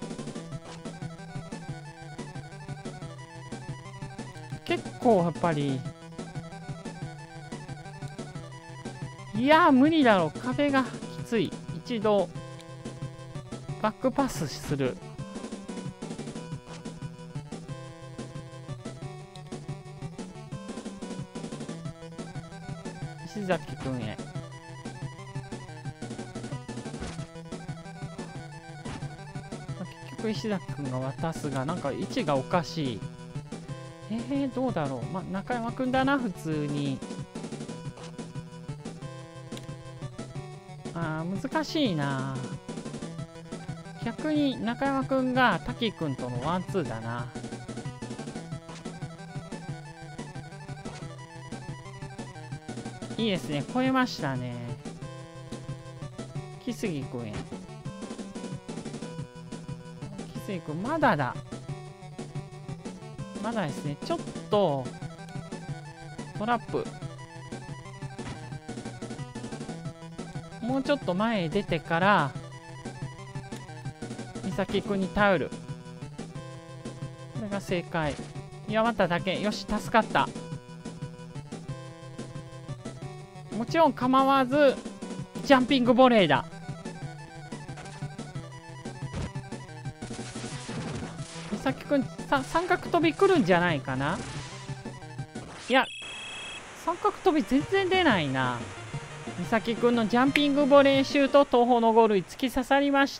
結構やっぱり、いやー無理だろう。壁がきつい。一度バックパスする。石崎君へ。結局石崎君が渡すが、なんか位置がおかしい。えー、どうだろう。まあ、中山君だな、普通に。あー、難しいな。逆に中山君が滝君とのワンツーだな。いいですね、超えましたね。木杉君へ。木杉君、まだだ。まだですね、ちょっとトラップ。もうちょっと前へ出てから、美咲君に頼る。これが正解。弱っただけ。よし、助かった。もちろん構わずジャンピングボレーだ。美咲くんさ三角飛び来るんじゃないかな。いや三角飛び全然出ないな。美咲くんのジャンピングボレーシュート、東方のゴールに突き刺さりました。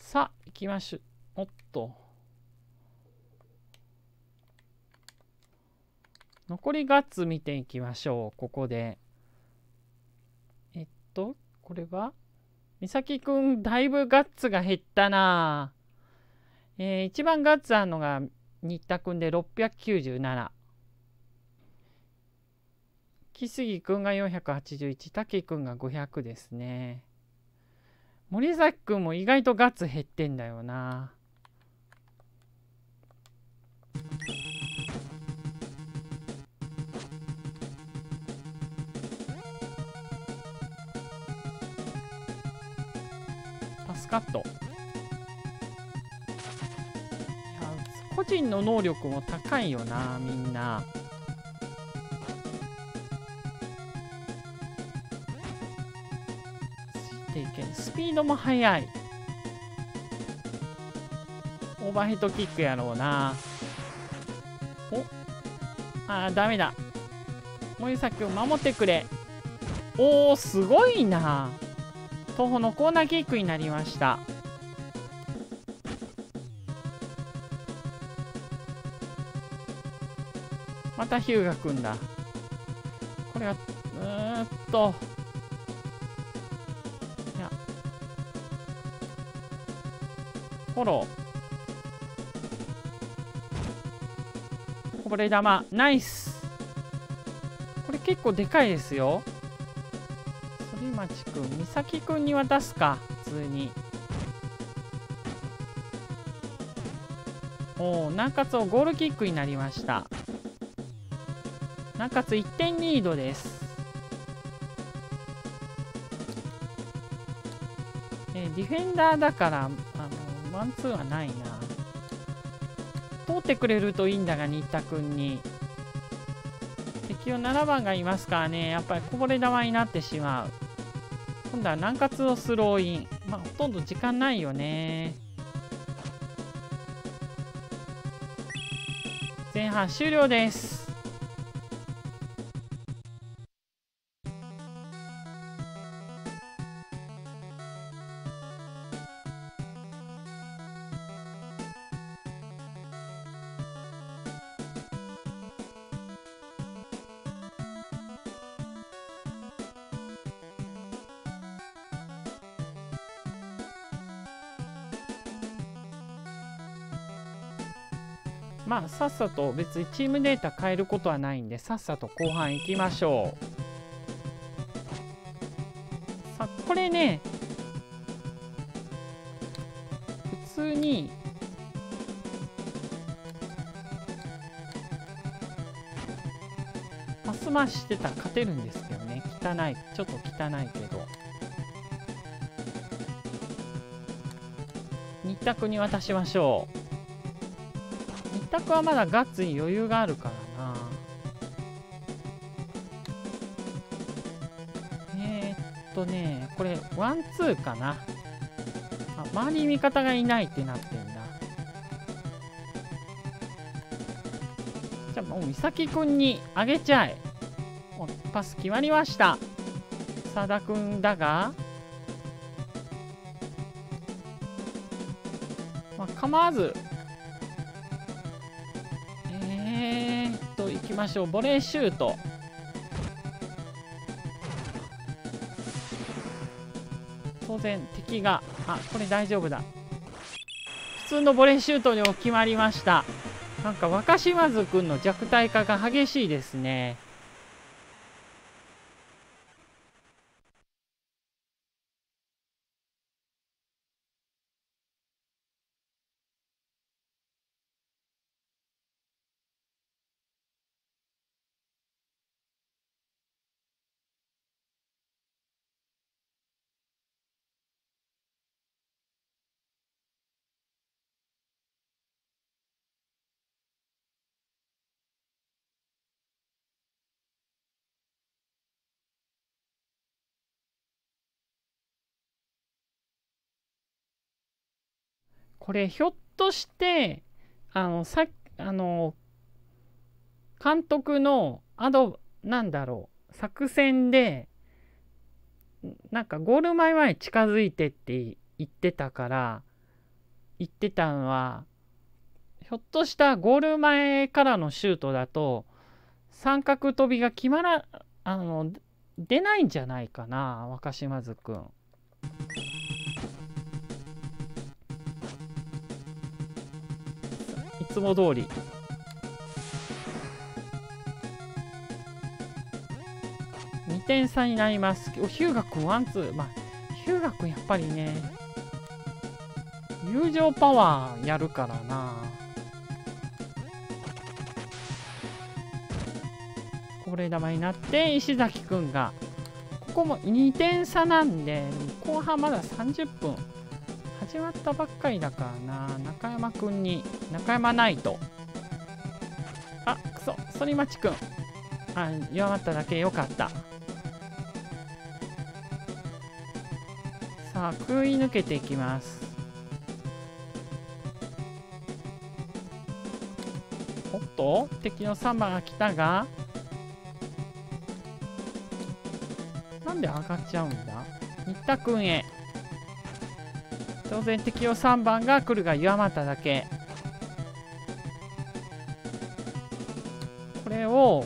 さあ行きましょう。おっと、残りガッツ見ていきましょう。ここでえっとこれは美咲くん、だいぶガッツが減ったな。えー、一番ガッツあるのが新田くんでろっぴゃくきゅうじゅうなな、木杉くんがよんひゃくはちじゅういち、滝くんがごひゃくですね。森崎くんも意外とガッツ減ってんだよな。パスカット。いや、個人の能力も高いよな、みんな。ついていけん。スピードも速い。オーバーヘッドキックやろうな。お、あー、ダメだ。森崎君守ってくれ。おー、すごいな。徒歩のコーナーキックになりました。またヒューガ君だ。これはうーんといやフォロー、こぼれ球ナイス。これ結構でかいですよ。反町くん、美咲くんに渡すか。普通に。おお、南葛をゴールキックになりました。南葛いってんリードです。えー、ディフェンダーだからあのワンツーはないな。通ってくれるといいんだが、新田くんに敵をななばんがいますからね。やっぱりこぼれ球になってしまう。今度は南葛をスローイン。まあほとんど時間ないよね。前半終了です。まあさっさと、別にチームデータ変えることはないんで、さっさと後半行きましょう。さこれね、普通にパス回ししてたら勝てるんですけどね。汚い、ちょっと汚いけど。新田君に渡しましょう。新田君はまだガッツに余裕があるからな。えー、っとね、これワンツーかな。あ、周りに味方がいないってなってんだ。じゃあもう美咲くんにあげちゃえ。お、パス決まりました。佐田くんだが、まあ、構わずえーっと行きましょう。ボレーシュート。当然敵が、あ、これ大丈夫だ。普通のボレーシュートにも決まりました。なんか若島津くんの弱体化が激しいですね。これひょっとしてあのさあの監督のアドなんだろう作戦で、なんかゴール前まで近づいてって言ってたから、 言ってたのは、ひょっとしたゴール前からのシュートだと三角飛びが決まらあの出ないんじゃないかな、若島津くん。いつも通りにてん差になります。ヒューガ君ワンツー、まあヒューガ君やっぱりね友情パワーやるからな。こぼれ球になって石崎くんが、ここもにてん差なんで、後半まださんじゅっぷん始まったばっかりだからな。中山くんに中山ナイト、あくそ反町くん、あ弱まっただけよかった。さあ食い抜けていきます。おっと敵のさんばんが来たが、なんで上がっちゃうんだ。新田くんへ。当然敵のさんばんが来るが弱まっただけ。これを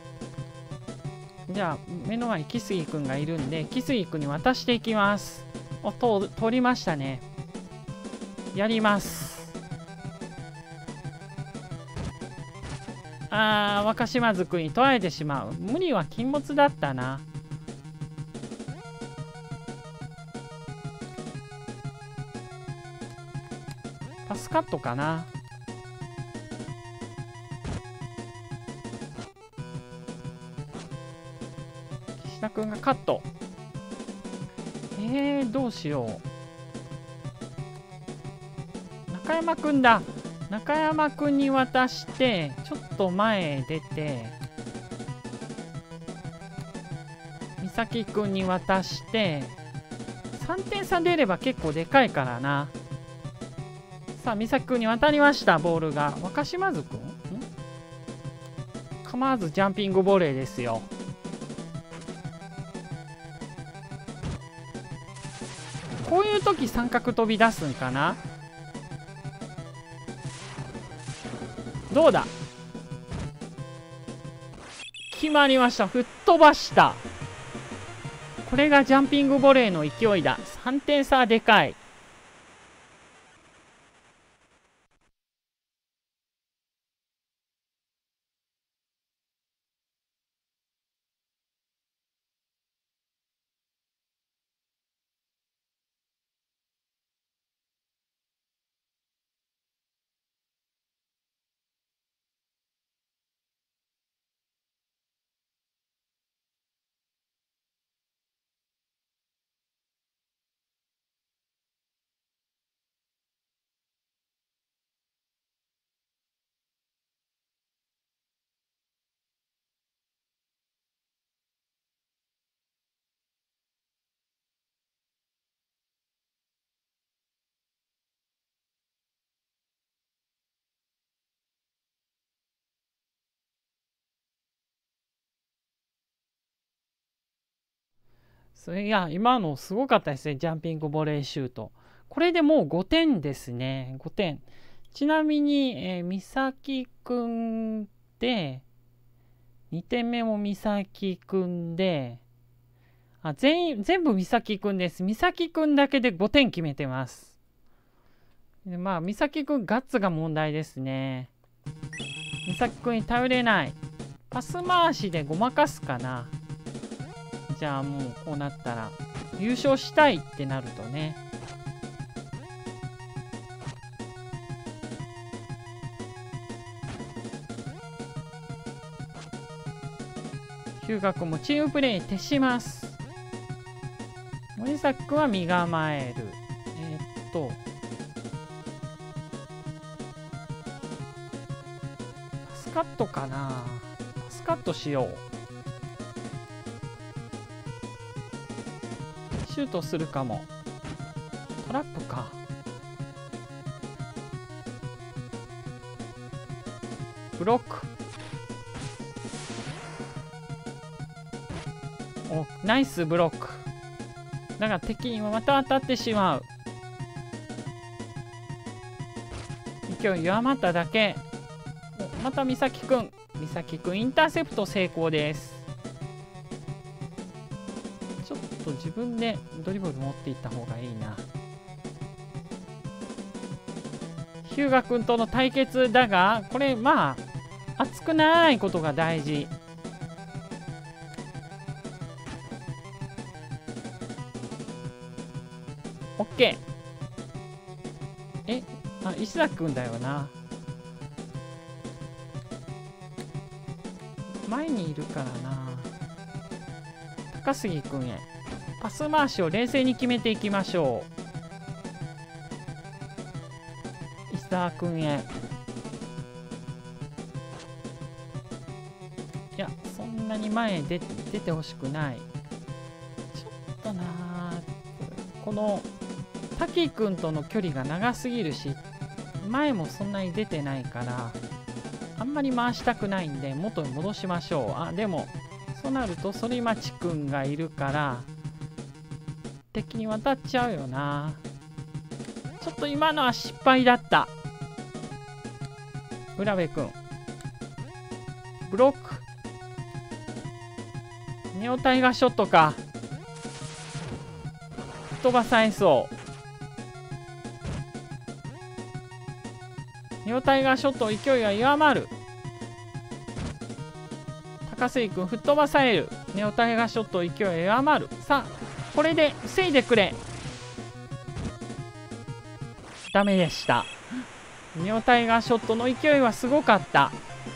じゃあ目の前に木杉くんがいるんで、木杉くんに渡していきます。おと取りましたね。やります。あー若島津くんに取られてしまう。無理は禁物だったな。パスカットかな。岸田くんがカット。えー、どうしよう。中山くんだ。中山くんに渡してちょっと前へ出て、美咲くんに渡してさんてん差出れば結構でかいからな。さあ美咲くんに渡りました。ボールが若島津くんん構わずジャンピングボレーですよ。こういう時三角飛び出すんかな。どうだ、決まりました。吹っ飛ばした。これがジャンピングボレーの勢いだ。さんてん差はでかい。それいや今のすごかったですね。ジャンピングボレーシュート。これでもうごてんですね。ごてん。ちなみに、えー、美咲くんでにてんめも美咲くんで、あ全員全部美咲くんです。美咲くんだけでごてん決めてます。でまあ美咲くんガッツが問題ですね。美咲くんに頼れない。パス回しでごまかすかな。じゃあもうこうなったら優勝したいってなるとね。ヒューガ君もチームプレーに徹します。森崎君は身構える。えー、っとパスカットかな。パスカットしよう。シュートするかも。トラップか。ブロック。おナイスブロック。だが敵にもまた当たってしまう。 勢い弱まっただけ。おまた美咲くん美咲くんインターセプト成功です。ちょっと自分でドリブル持っていった方がいいな。日向くんとの対決だが、これまあ熱くならないことが大事。オッケー。え、あ、石崎くんだよな。前にいるからな。高杉くんへパス回しを冷静に決めていきましょう。石澤くんへ。いや、そんなに前へ出出てほしくない。ちょっとな、この滝くんとの距離が長すぎるし、前もそんなに出てないからあんまり回したくないんで元に戻しましょう。あ、でもそうなると反町くんがいるから敵に渡っちゃうよな。ちょっと今のは失敗だった。浦部くんブロック。ネオタイガーショットか。飛ばされそう。ネオタイガーショット勢いが弱まる。高杉君吹っ飛ばされる。ネオタイガーショット勢いが弱まる。さあこれで防いでくれ。ダメでした。ネオタイガーショットの勢いはすごかった。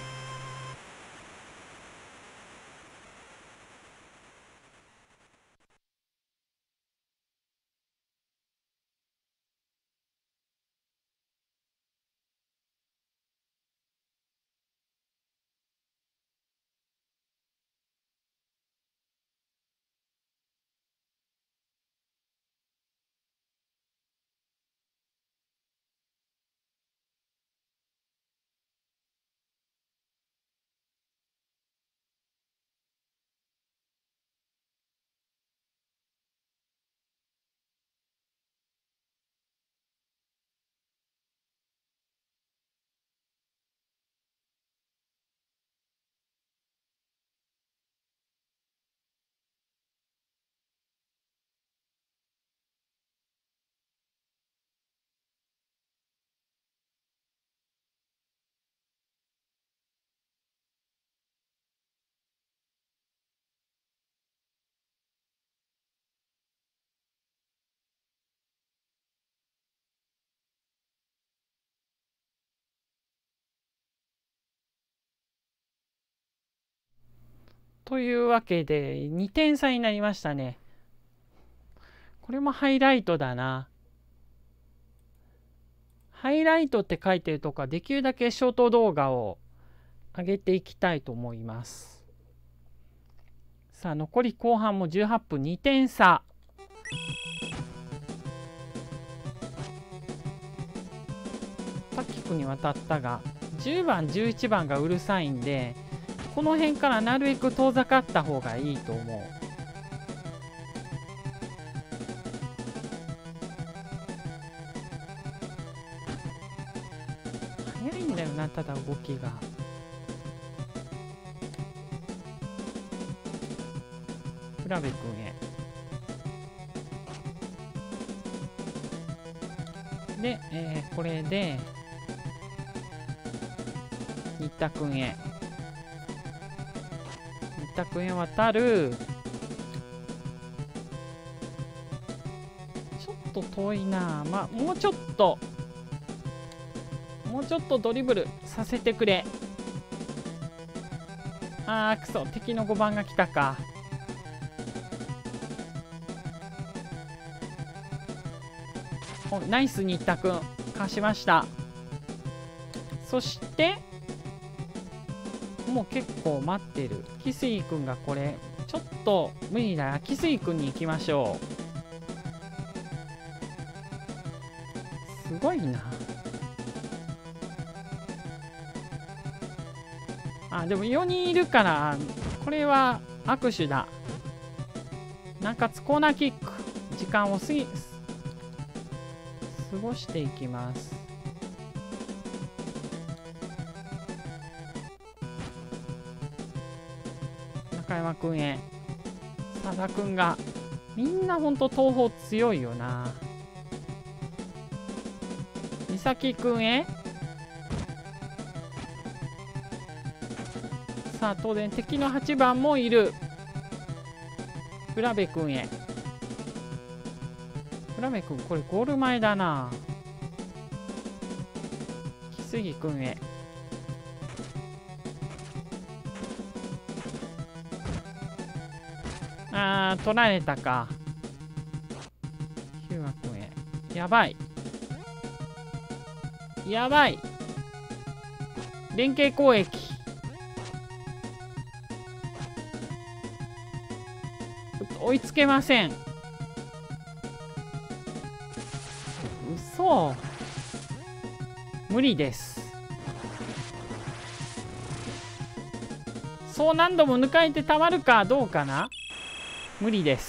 というわけでにてん差になりましたね。これもハイライトだな。ハイライトって書いてるとか、できるだけショート動画を上げていきたいと思います。さあ残り後半もじゅうはっぷん、にてん差。タキクに渡ったがじゅうばんじゅういちばんがうるさいんで、この辺からなるべく遠ざかった方がいいと思う。早いんだよな、ただ動きが。浦部君へ。で、えー、これで新田君へ。新田君へ渡る。ちょっと遠いな。まあもうちょっともうちょっとドリブルさせてくれ。あーくそ、敵のごばんが来たか。おナイス新田君貸しました。そしてもう結構待ってる。キスイ君がこれちょっと無理だ。キスイ君に行きましょう。すごいな。あ、でもよにんいるからこれは握手だ。なんかコーナーキック時間を過ぎ過ごしていきます。 中山くんへ。佐田くんが。みんなほんと東宝強いよな。美咲くんへ。さあ当然敵のはちばんもいる。浦部くんへ。浦部くんこれゴール前だな。木杉くんへ。あー取られたか。日向くんへ。やばいやばい。連携攻撃。追いつけません。嘘。無理です。そう何度も抜かれてたまるかどうかな。無理です。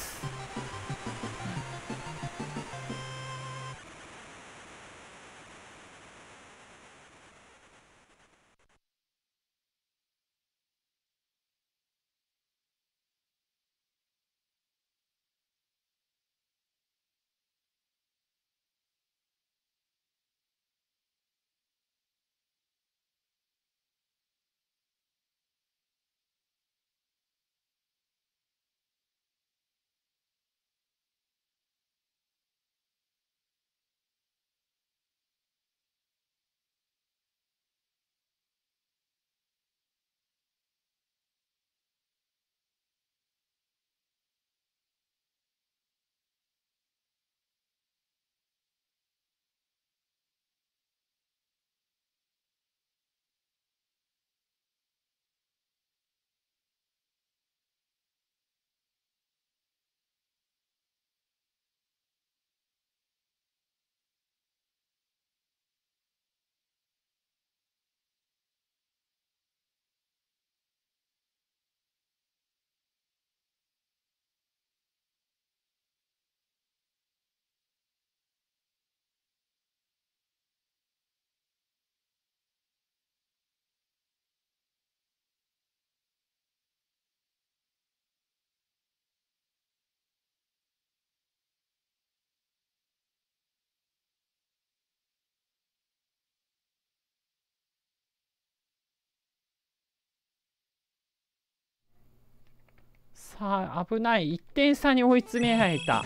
さあ危ない。いってん差に追い詰められた。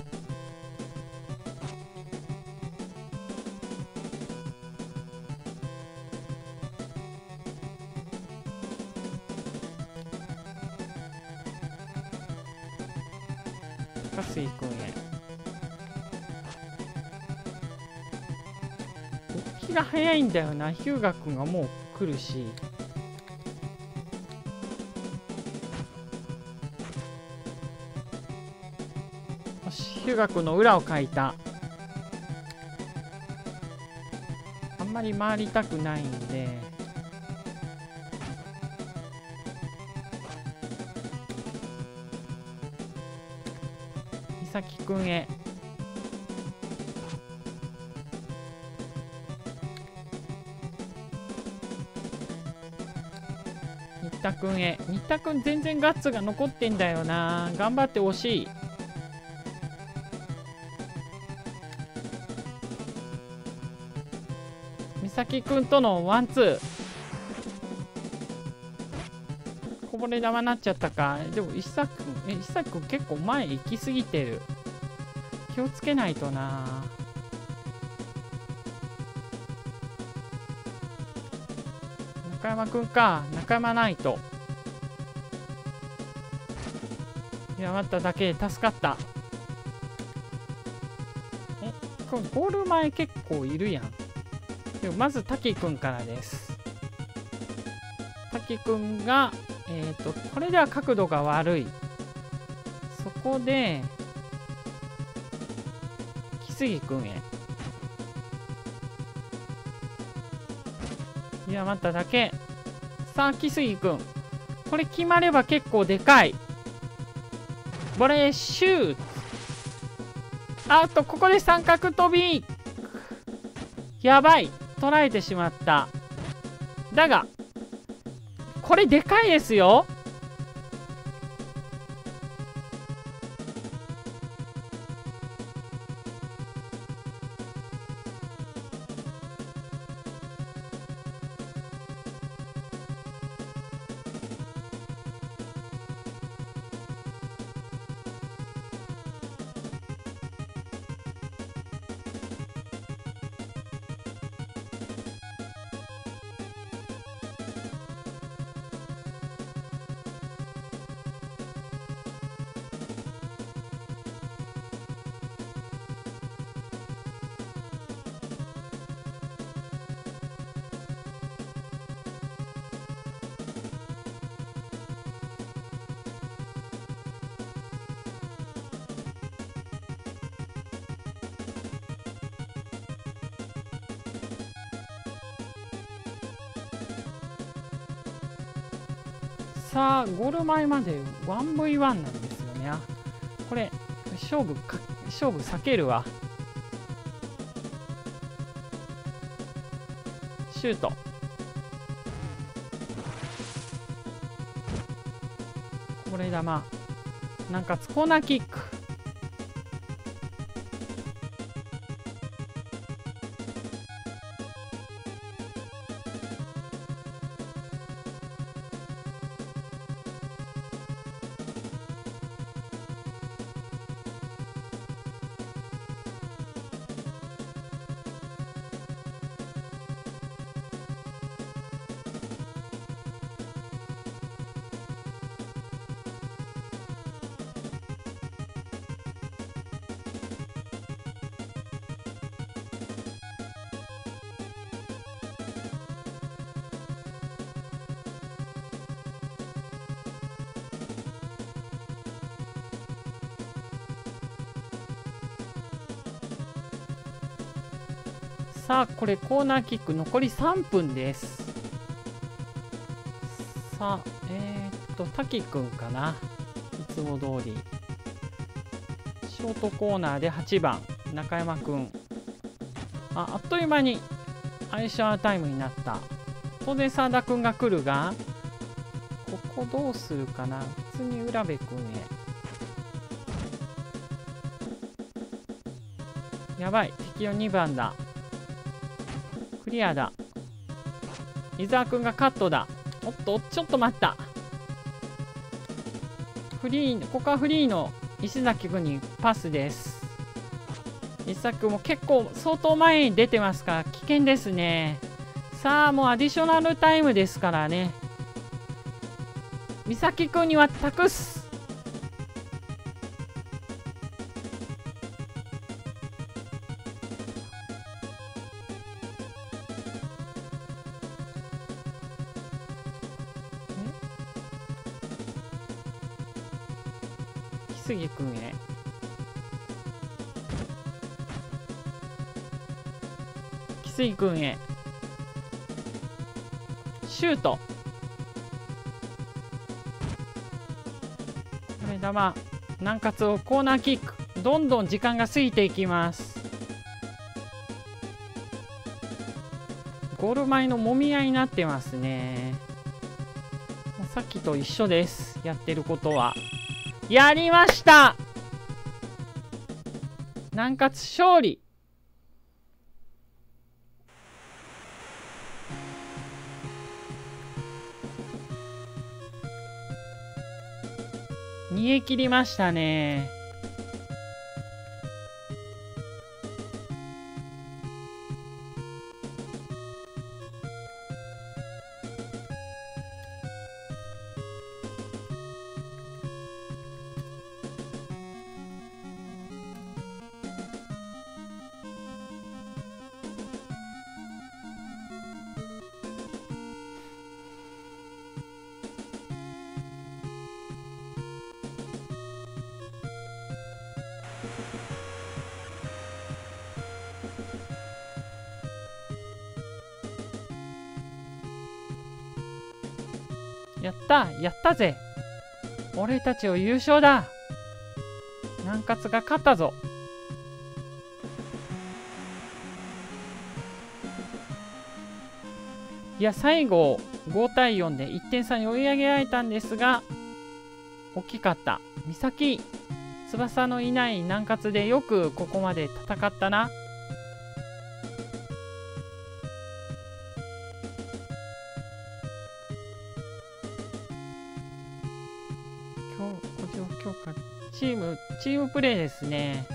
高杉君へ。動きが早いんだよな。日向君がもう来るし。日向君の裏をかいた。あんまり回りたくないんで美咲くんへ。新田くんへ。新田くん全然ガッツが残ってんだよな。頑張ってほしい。美咲くんとのワンツー。こぼれ球になっちゃったか。でも石崎くん、え、石崎くん結構前行き過ぎてる。気をつけないとな。中山くんか。中山ないと。いや、待っただけで助かった。え、これゴール前結構いるやん。でもまず滝くんからです。滝くんが、えっと、これでは角度が悪い。そこで、木杉くんへ。いや、待っただけ。さあ、木杉くん。これ決まれば結構でかい。ボレーシュート。あと、ここで三角飛び。やばい。捉えてしまった。だが、これでかいですよ。 さあゴール前まで ワンブイワン なんですよね。これ勝負か勝負避けるわ。シュート。これ球なんかコーナーキック。さあこれコーナーキック残りさんぷんです。さあえー、っと滝くんかな、いつも通りショートコーナーではちばん中山くん。ああっという間にアディショナルタイムになった。当然澤田くんが来るが、ここどうするかな。普通に浦部くんへ。やばい、敵のにばんだ。クリアだ。伊沢くんがカットだ。おっとちょっと待った。フリー、ここはフリーの石崎くんにパスです。石崎くんも結構相当前に出てますから危険ですね。さあもうアディショナルタイムですからね。美咲くんには託す。木杉くんへ。木杉くんへシュート。これ球南葛をコーナーキック。どんどん時間が過ぎていきます。ゴール前のもみ合いになってますね。さっきと一緒です、やってることは。やりました、南葛勝利。逃げ切りましたね。やったやったぜ、俺たちを優勝だ。南葛が勝ったぞ。いや最後ごたいよんでいってん差に追い上げられたんですが、大きかった。美咲翼のいない南葛でよくここまで戦ったな。チーム、チームプレーですね。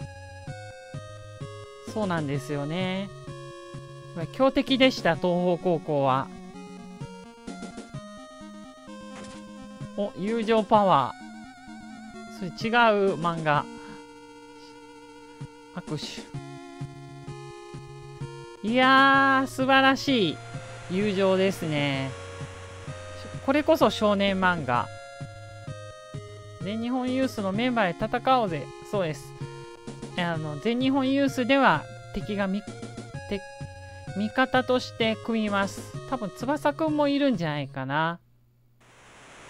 そうなんですよね。強敵でした、東邦高校は。お、友情パワー。それ違う漫画。握手。いやー、素晴らしい友情ですね。これこそ少年漫画。全日本ユースのメンバーで戦おうぜ。そうです。あの全日本ユースでは敵がみて味方として組みます。多分翼くんもいるんじゃないかな。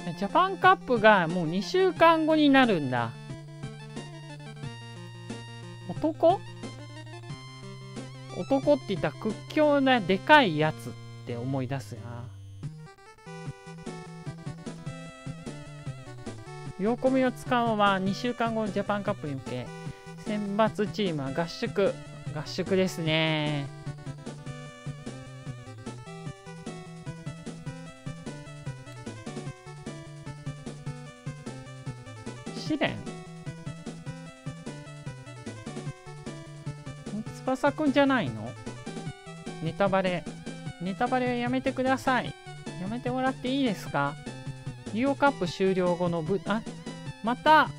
ジャパンカップがもうにしゅうかんごになるんだ。男男って言ったら屈強なでかいやつって思い出すな。喜びをつかむはにしゅうかんごのジャパンカップに向け選抜チームは合宿合宿ですね。試練翼くんじゃないの？ネタバレネタバレはやめてください。やめてもらっていいですか？リオカップ終了後のぶあまた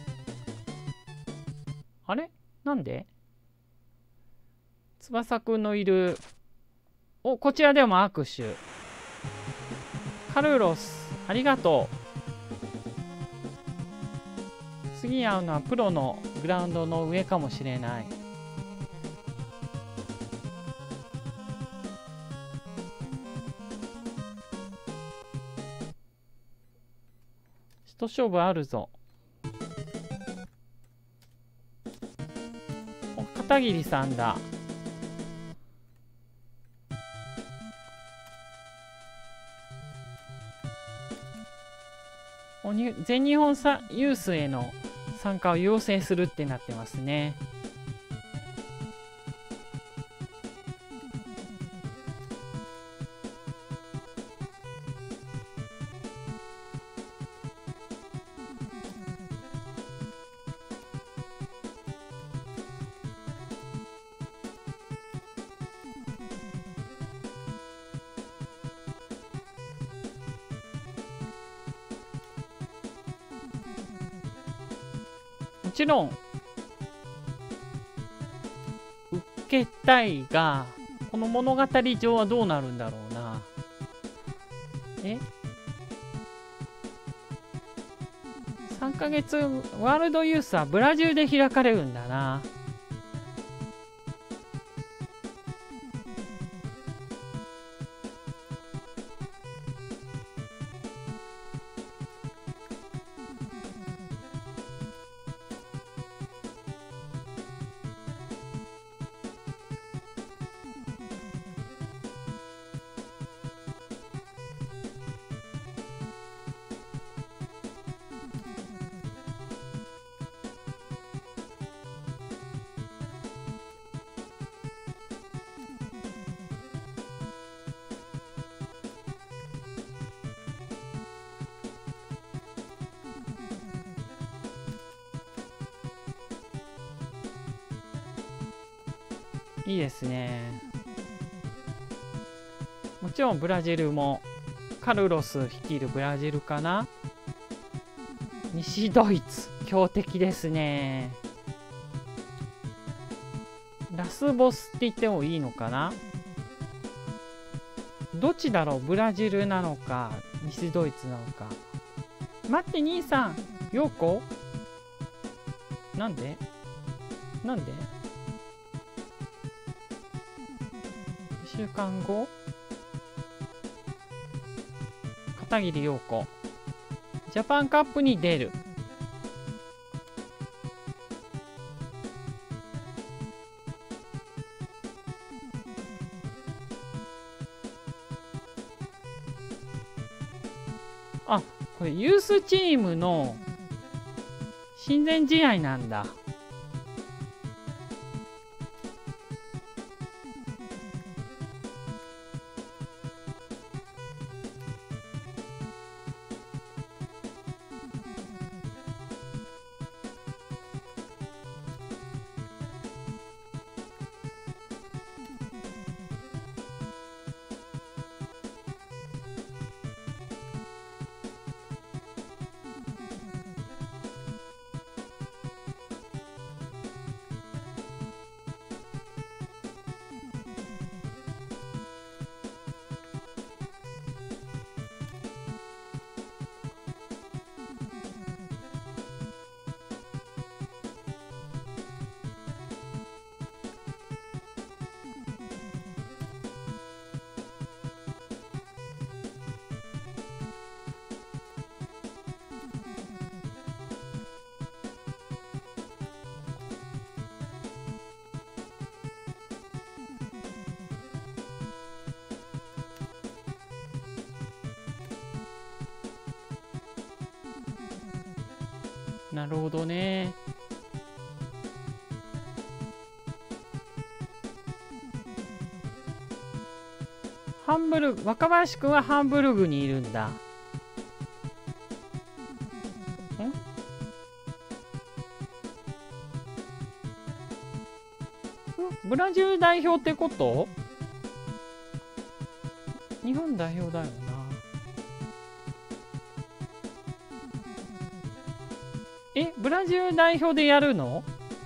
あれなんで翼くんのいるおこちらでも握手。カルロスありがとう。次に会うのはプロのグラウンドの上かもしれない。一勝負あるぞ。お片桐さんだ。おに全日本さユースへの参加を要請するってなってますね。もちろん受けたいが、この物語上はどうなるんだろうな。えさんかげつワールドユースはブラジルで開かれるんだな。いいですね。もちろんブラジルもカルロス率いるブラジルかな。西ドイツ強敵ですね。ラスボスって言ってもいいのかな。どっちだろう、ブラジルなのか西ドイツなのか。待って兄さん、陽子なんでなんでいっしゅうかんご片桐陽子ジャパンカップに出る。あ、これユースチームの親善試合なんだ。 なるほどね。ハンブルグ、若林くんはハンブルグにいるんだ。んブラジル代表ってこと？日本代表だよな。え、ブラジル代表でやるの？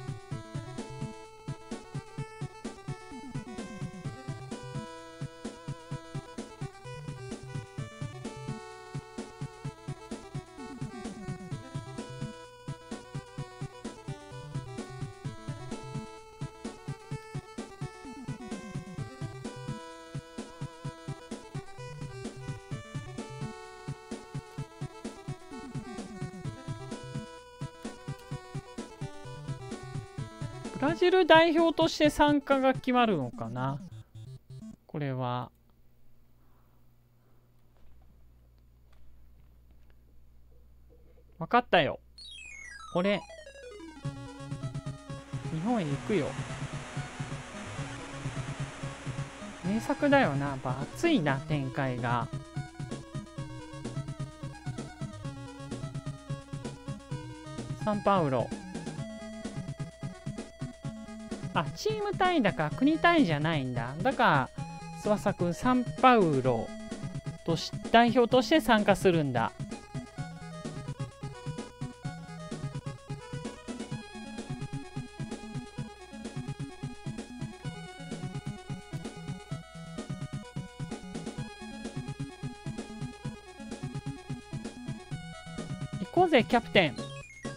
ブラジル代表として参加が決まるのかな、これは。分かったよ。俺、日本へ行くよ。名作だよな。やっぱ熱いな、展開が。サンパウロ。あ、チーム単位だから国単位じゃないんだ。だから翼くんサンパウロとし代表として参加するんだ。行こうぜキャプテン。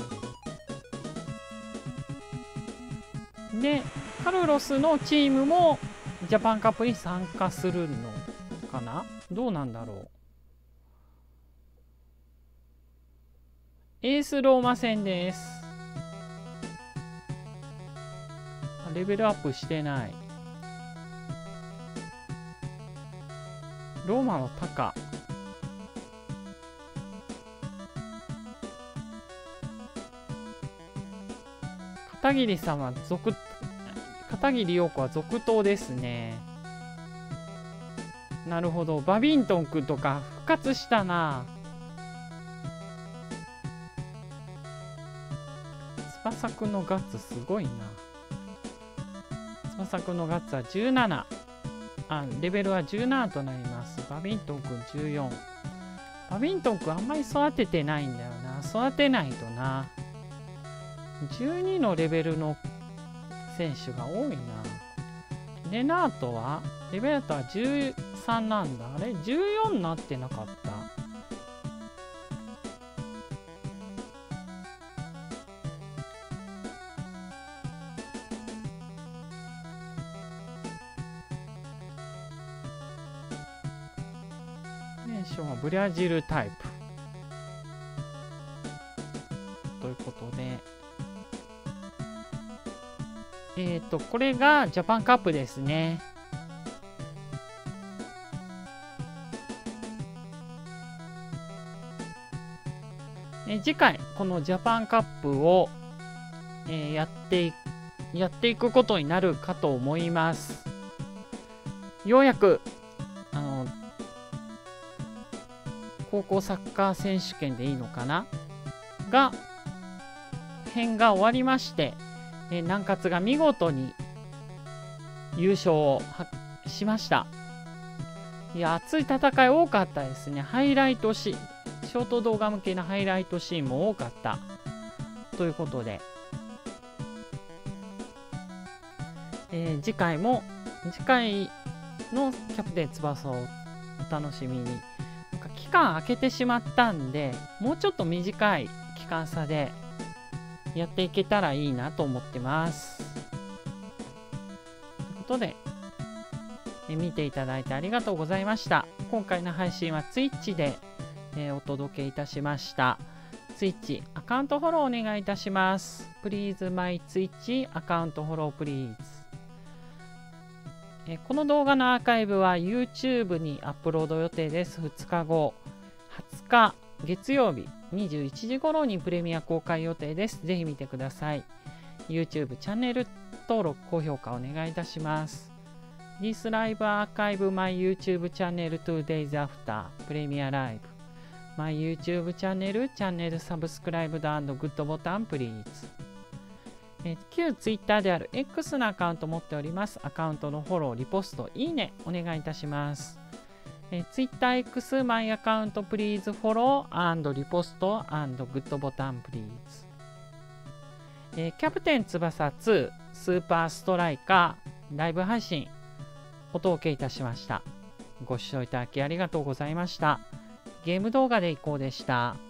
で、カルロスのチームもジャパンカップに参加するのかな？どうなんだろう。エースローマ戦です。レベルアップしてない。ローマのタカ。片桐さんは続片桐陽子は続投ですね。なるほど。バビントン君とか復活したな。翼くんのガッツすごいな。翼くんのガッツはじゅうなな。あ、レベルはじゅうななとなります。バビントン君じゅうよん。バビントン君あんまり育ててないんだよな。育てないとな。じゅうにのレベルの選手が多いな。レナートはレベルはじゅうさんなんだ。あれじゅうよんになってなかった？テンションはブラジルタイプということで、えっとこれがジャパンカップですね。え次回このジャパンカップを、えー、やっていやっていくことになるかと思います。ようやくあの高校サッカー選手権でいいのかなが編が終わりまして、え南葛が見事に優勝をしました。いや、熱い戦い多かったですね。ハイライトシーン、ショート動画向けのハイライトシーンも多かったということで、えー、次回も次回のキャプテン翼をお楽しみに。なんか期間空けてしまったんで、もうちょっと短い期間差でやっていけたらいいなと思ってます。ということで、え見ていただいてありがとうございました。今回の配信は Twitch で、えー、お届けいたしました。Twitch アカウントフォローお願いいたします。Please my Twitch アカウントフォロー Please。えこの動画のアーカイブは YouTube にアップロード予定です。ふつかご、はつか月曜日にじゅういちじ頃にプレミア公開予定です。ぜひ見てください。YouTube チャンネル登録、高評価お願いいたします。This Live Archive My YouTube Channel two days after プレミアライブ My YouTube チャンネルチャンネルサブスクライブ&グッドボタンプリーズ。え旧 Twitter である X のアカウントを持っております。アカウントのフォロー、リポスト、いいねお願いいたします。え TwitterX マイアカウントプリーズフォロー&リポスト&グッドボタンプリーズ。えキャプテン翼ツースーパーストライカーライブ配信お届けいたしました。ご視聴いただきありがとうございました。ゲーム動画でいこうでした。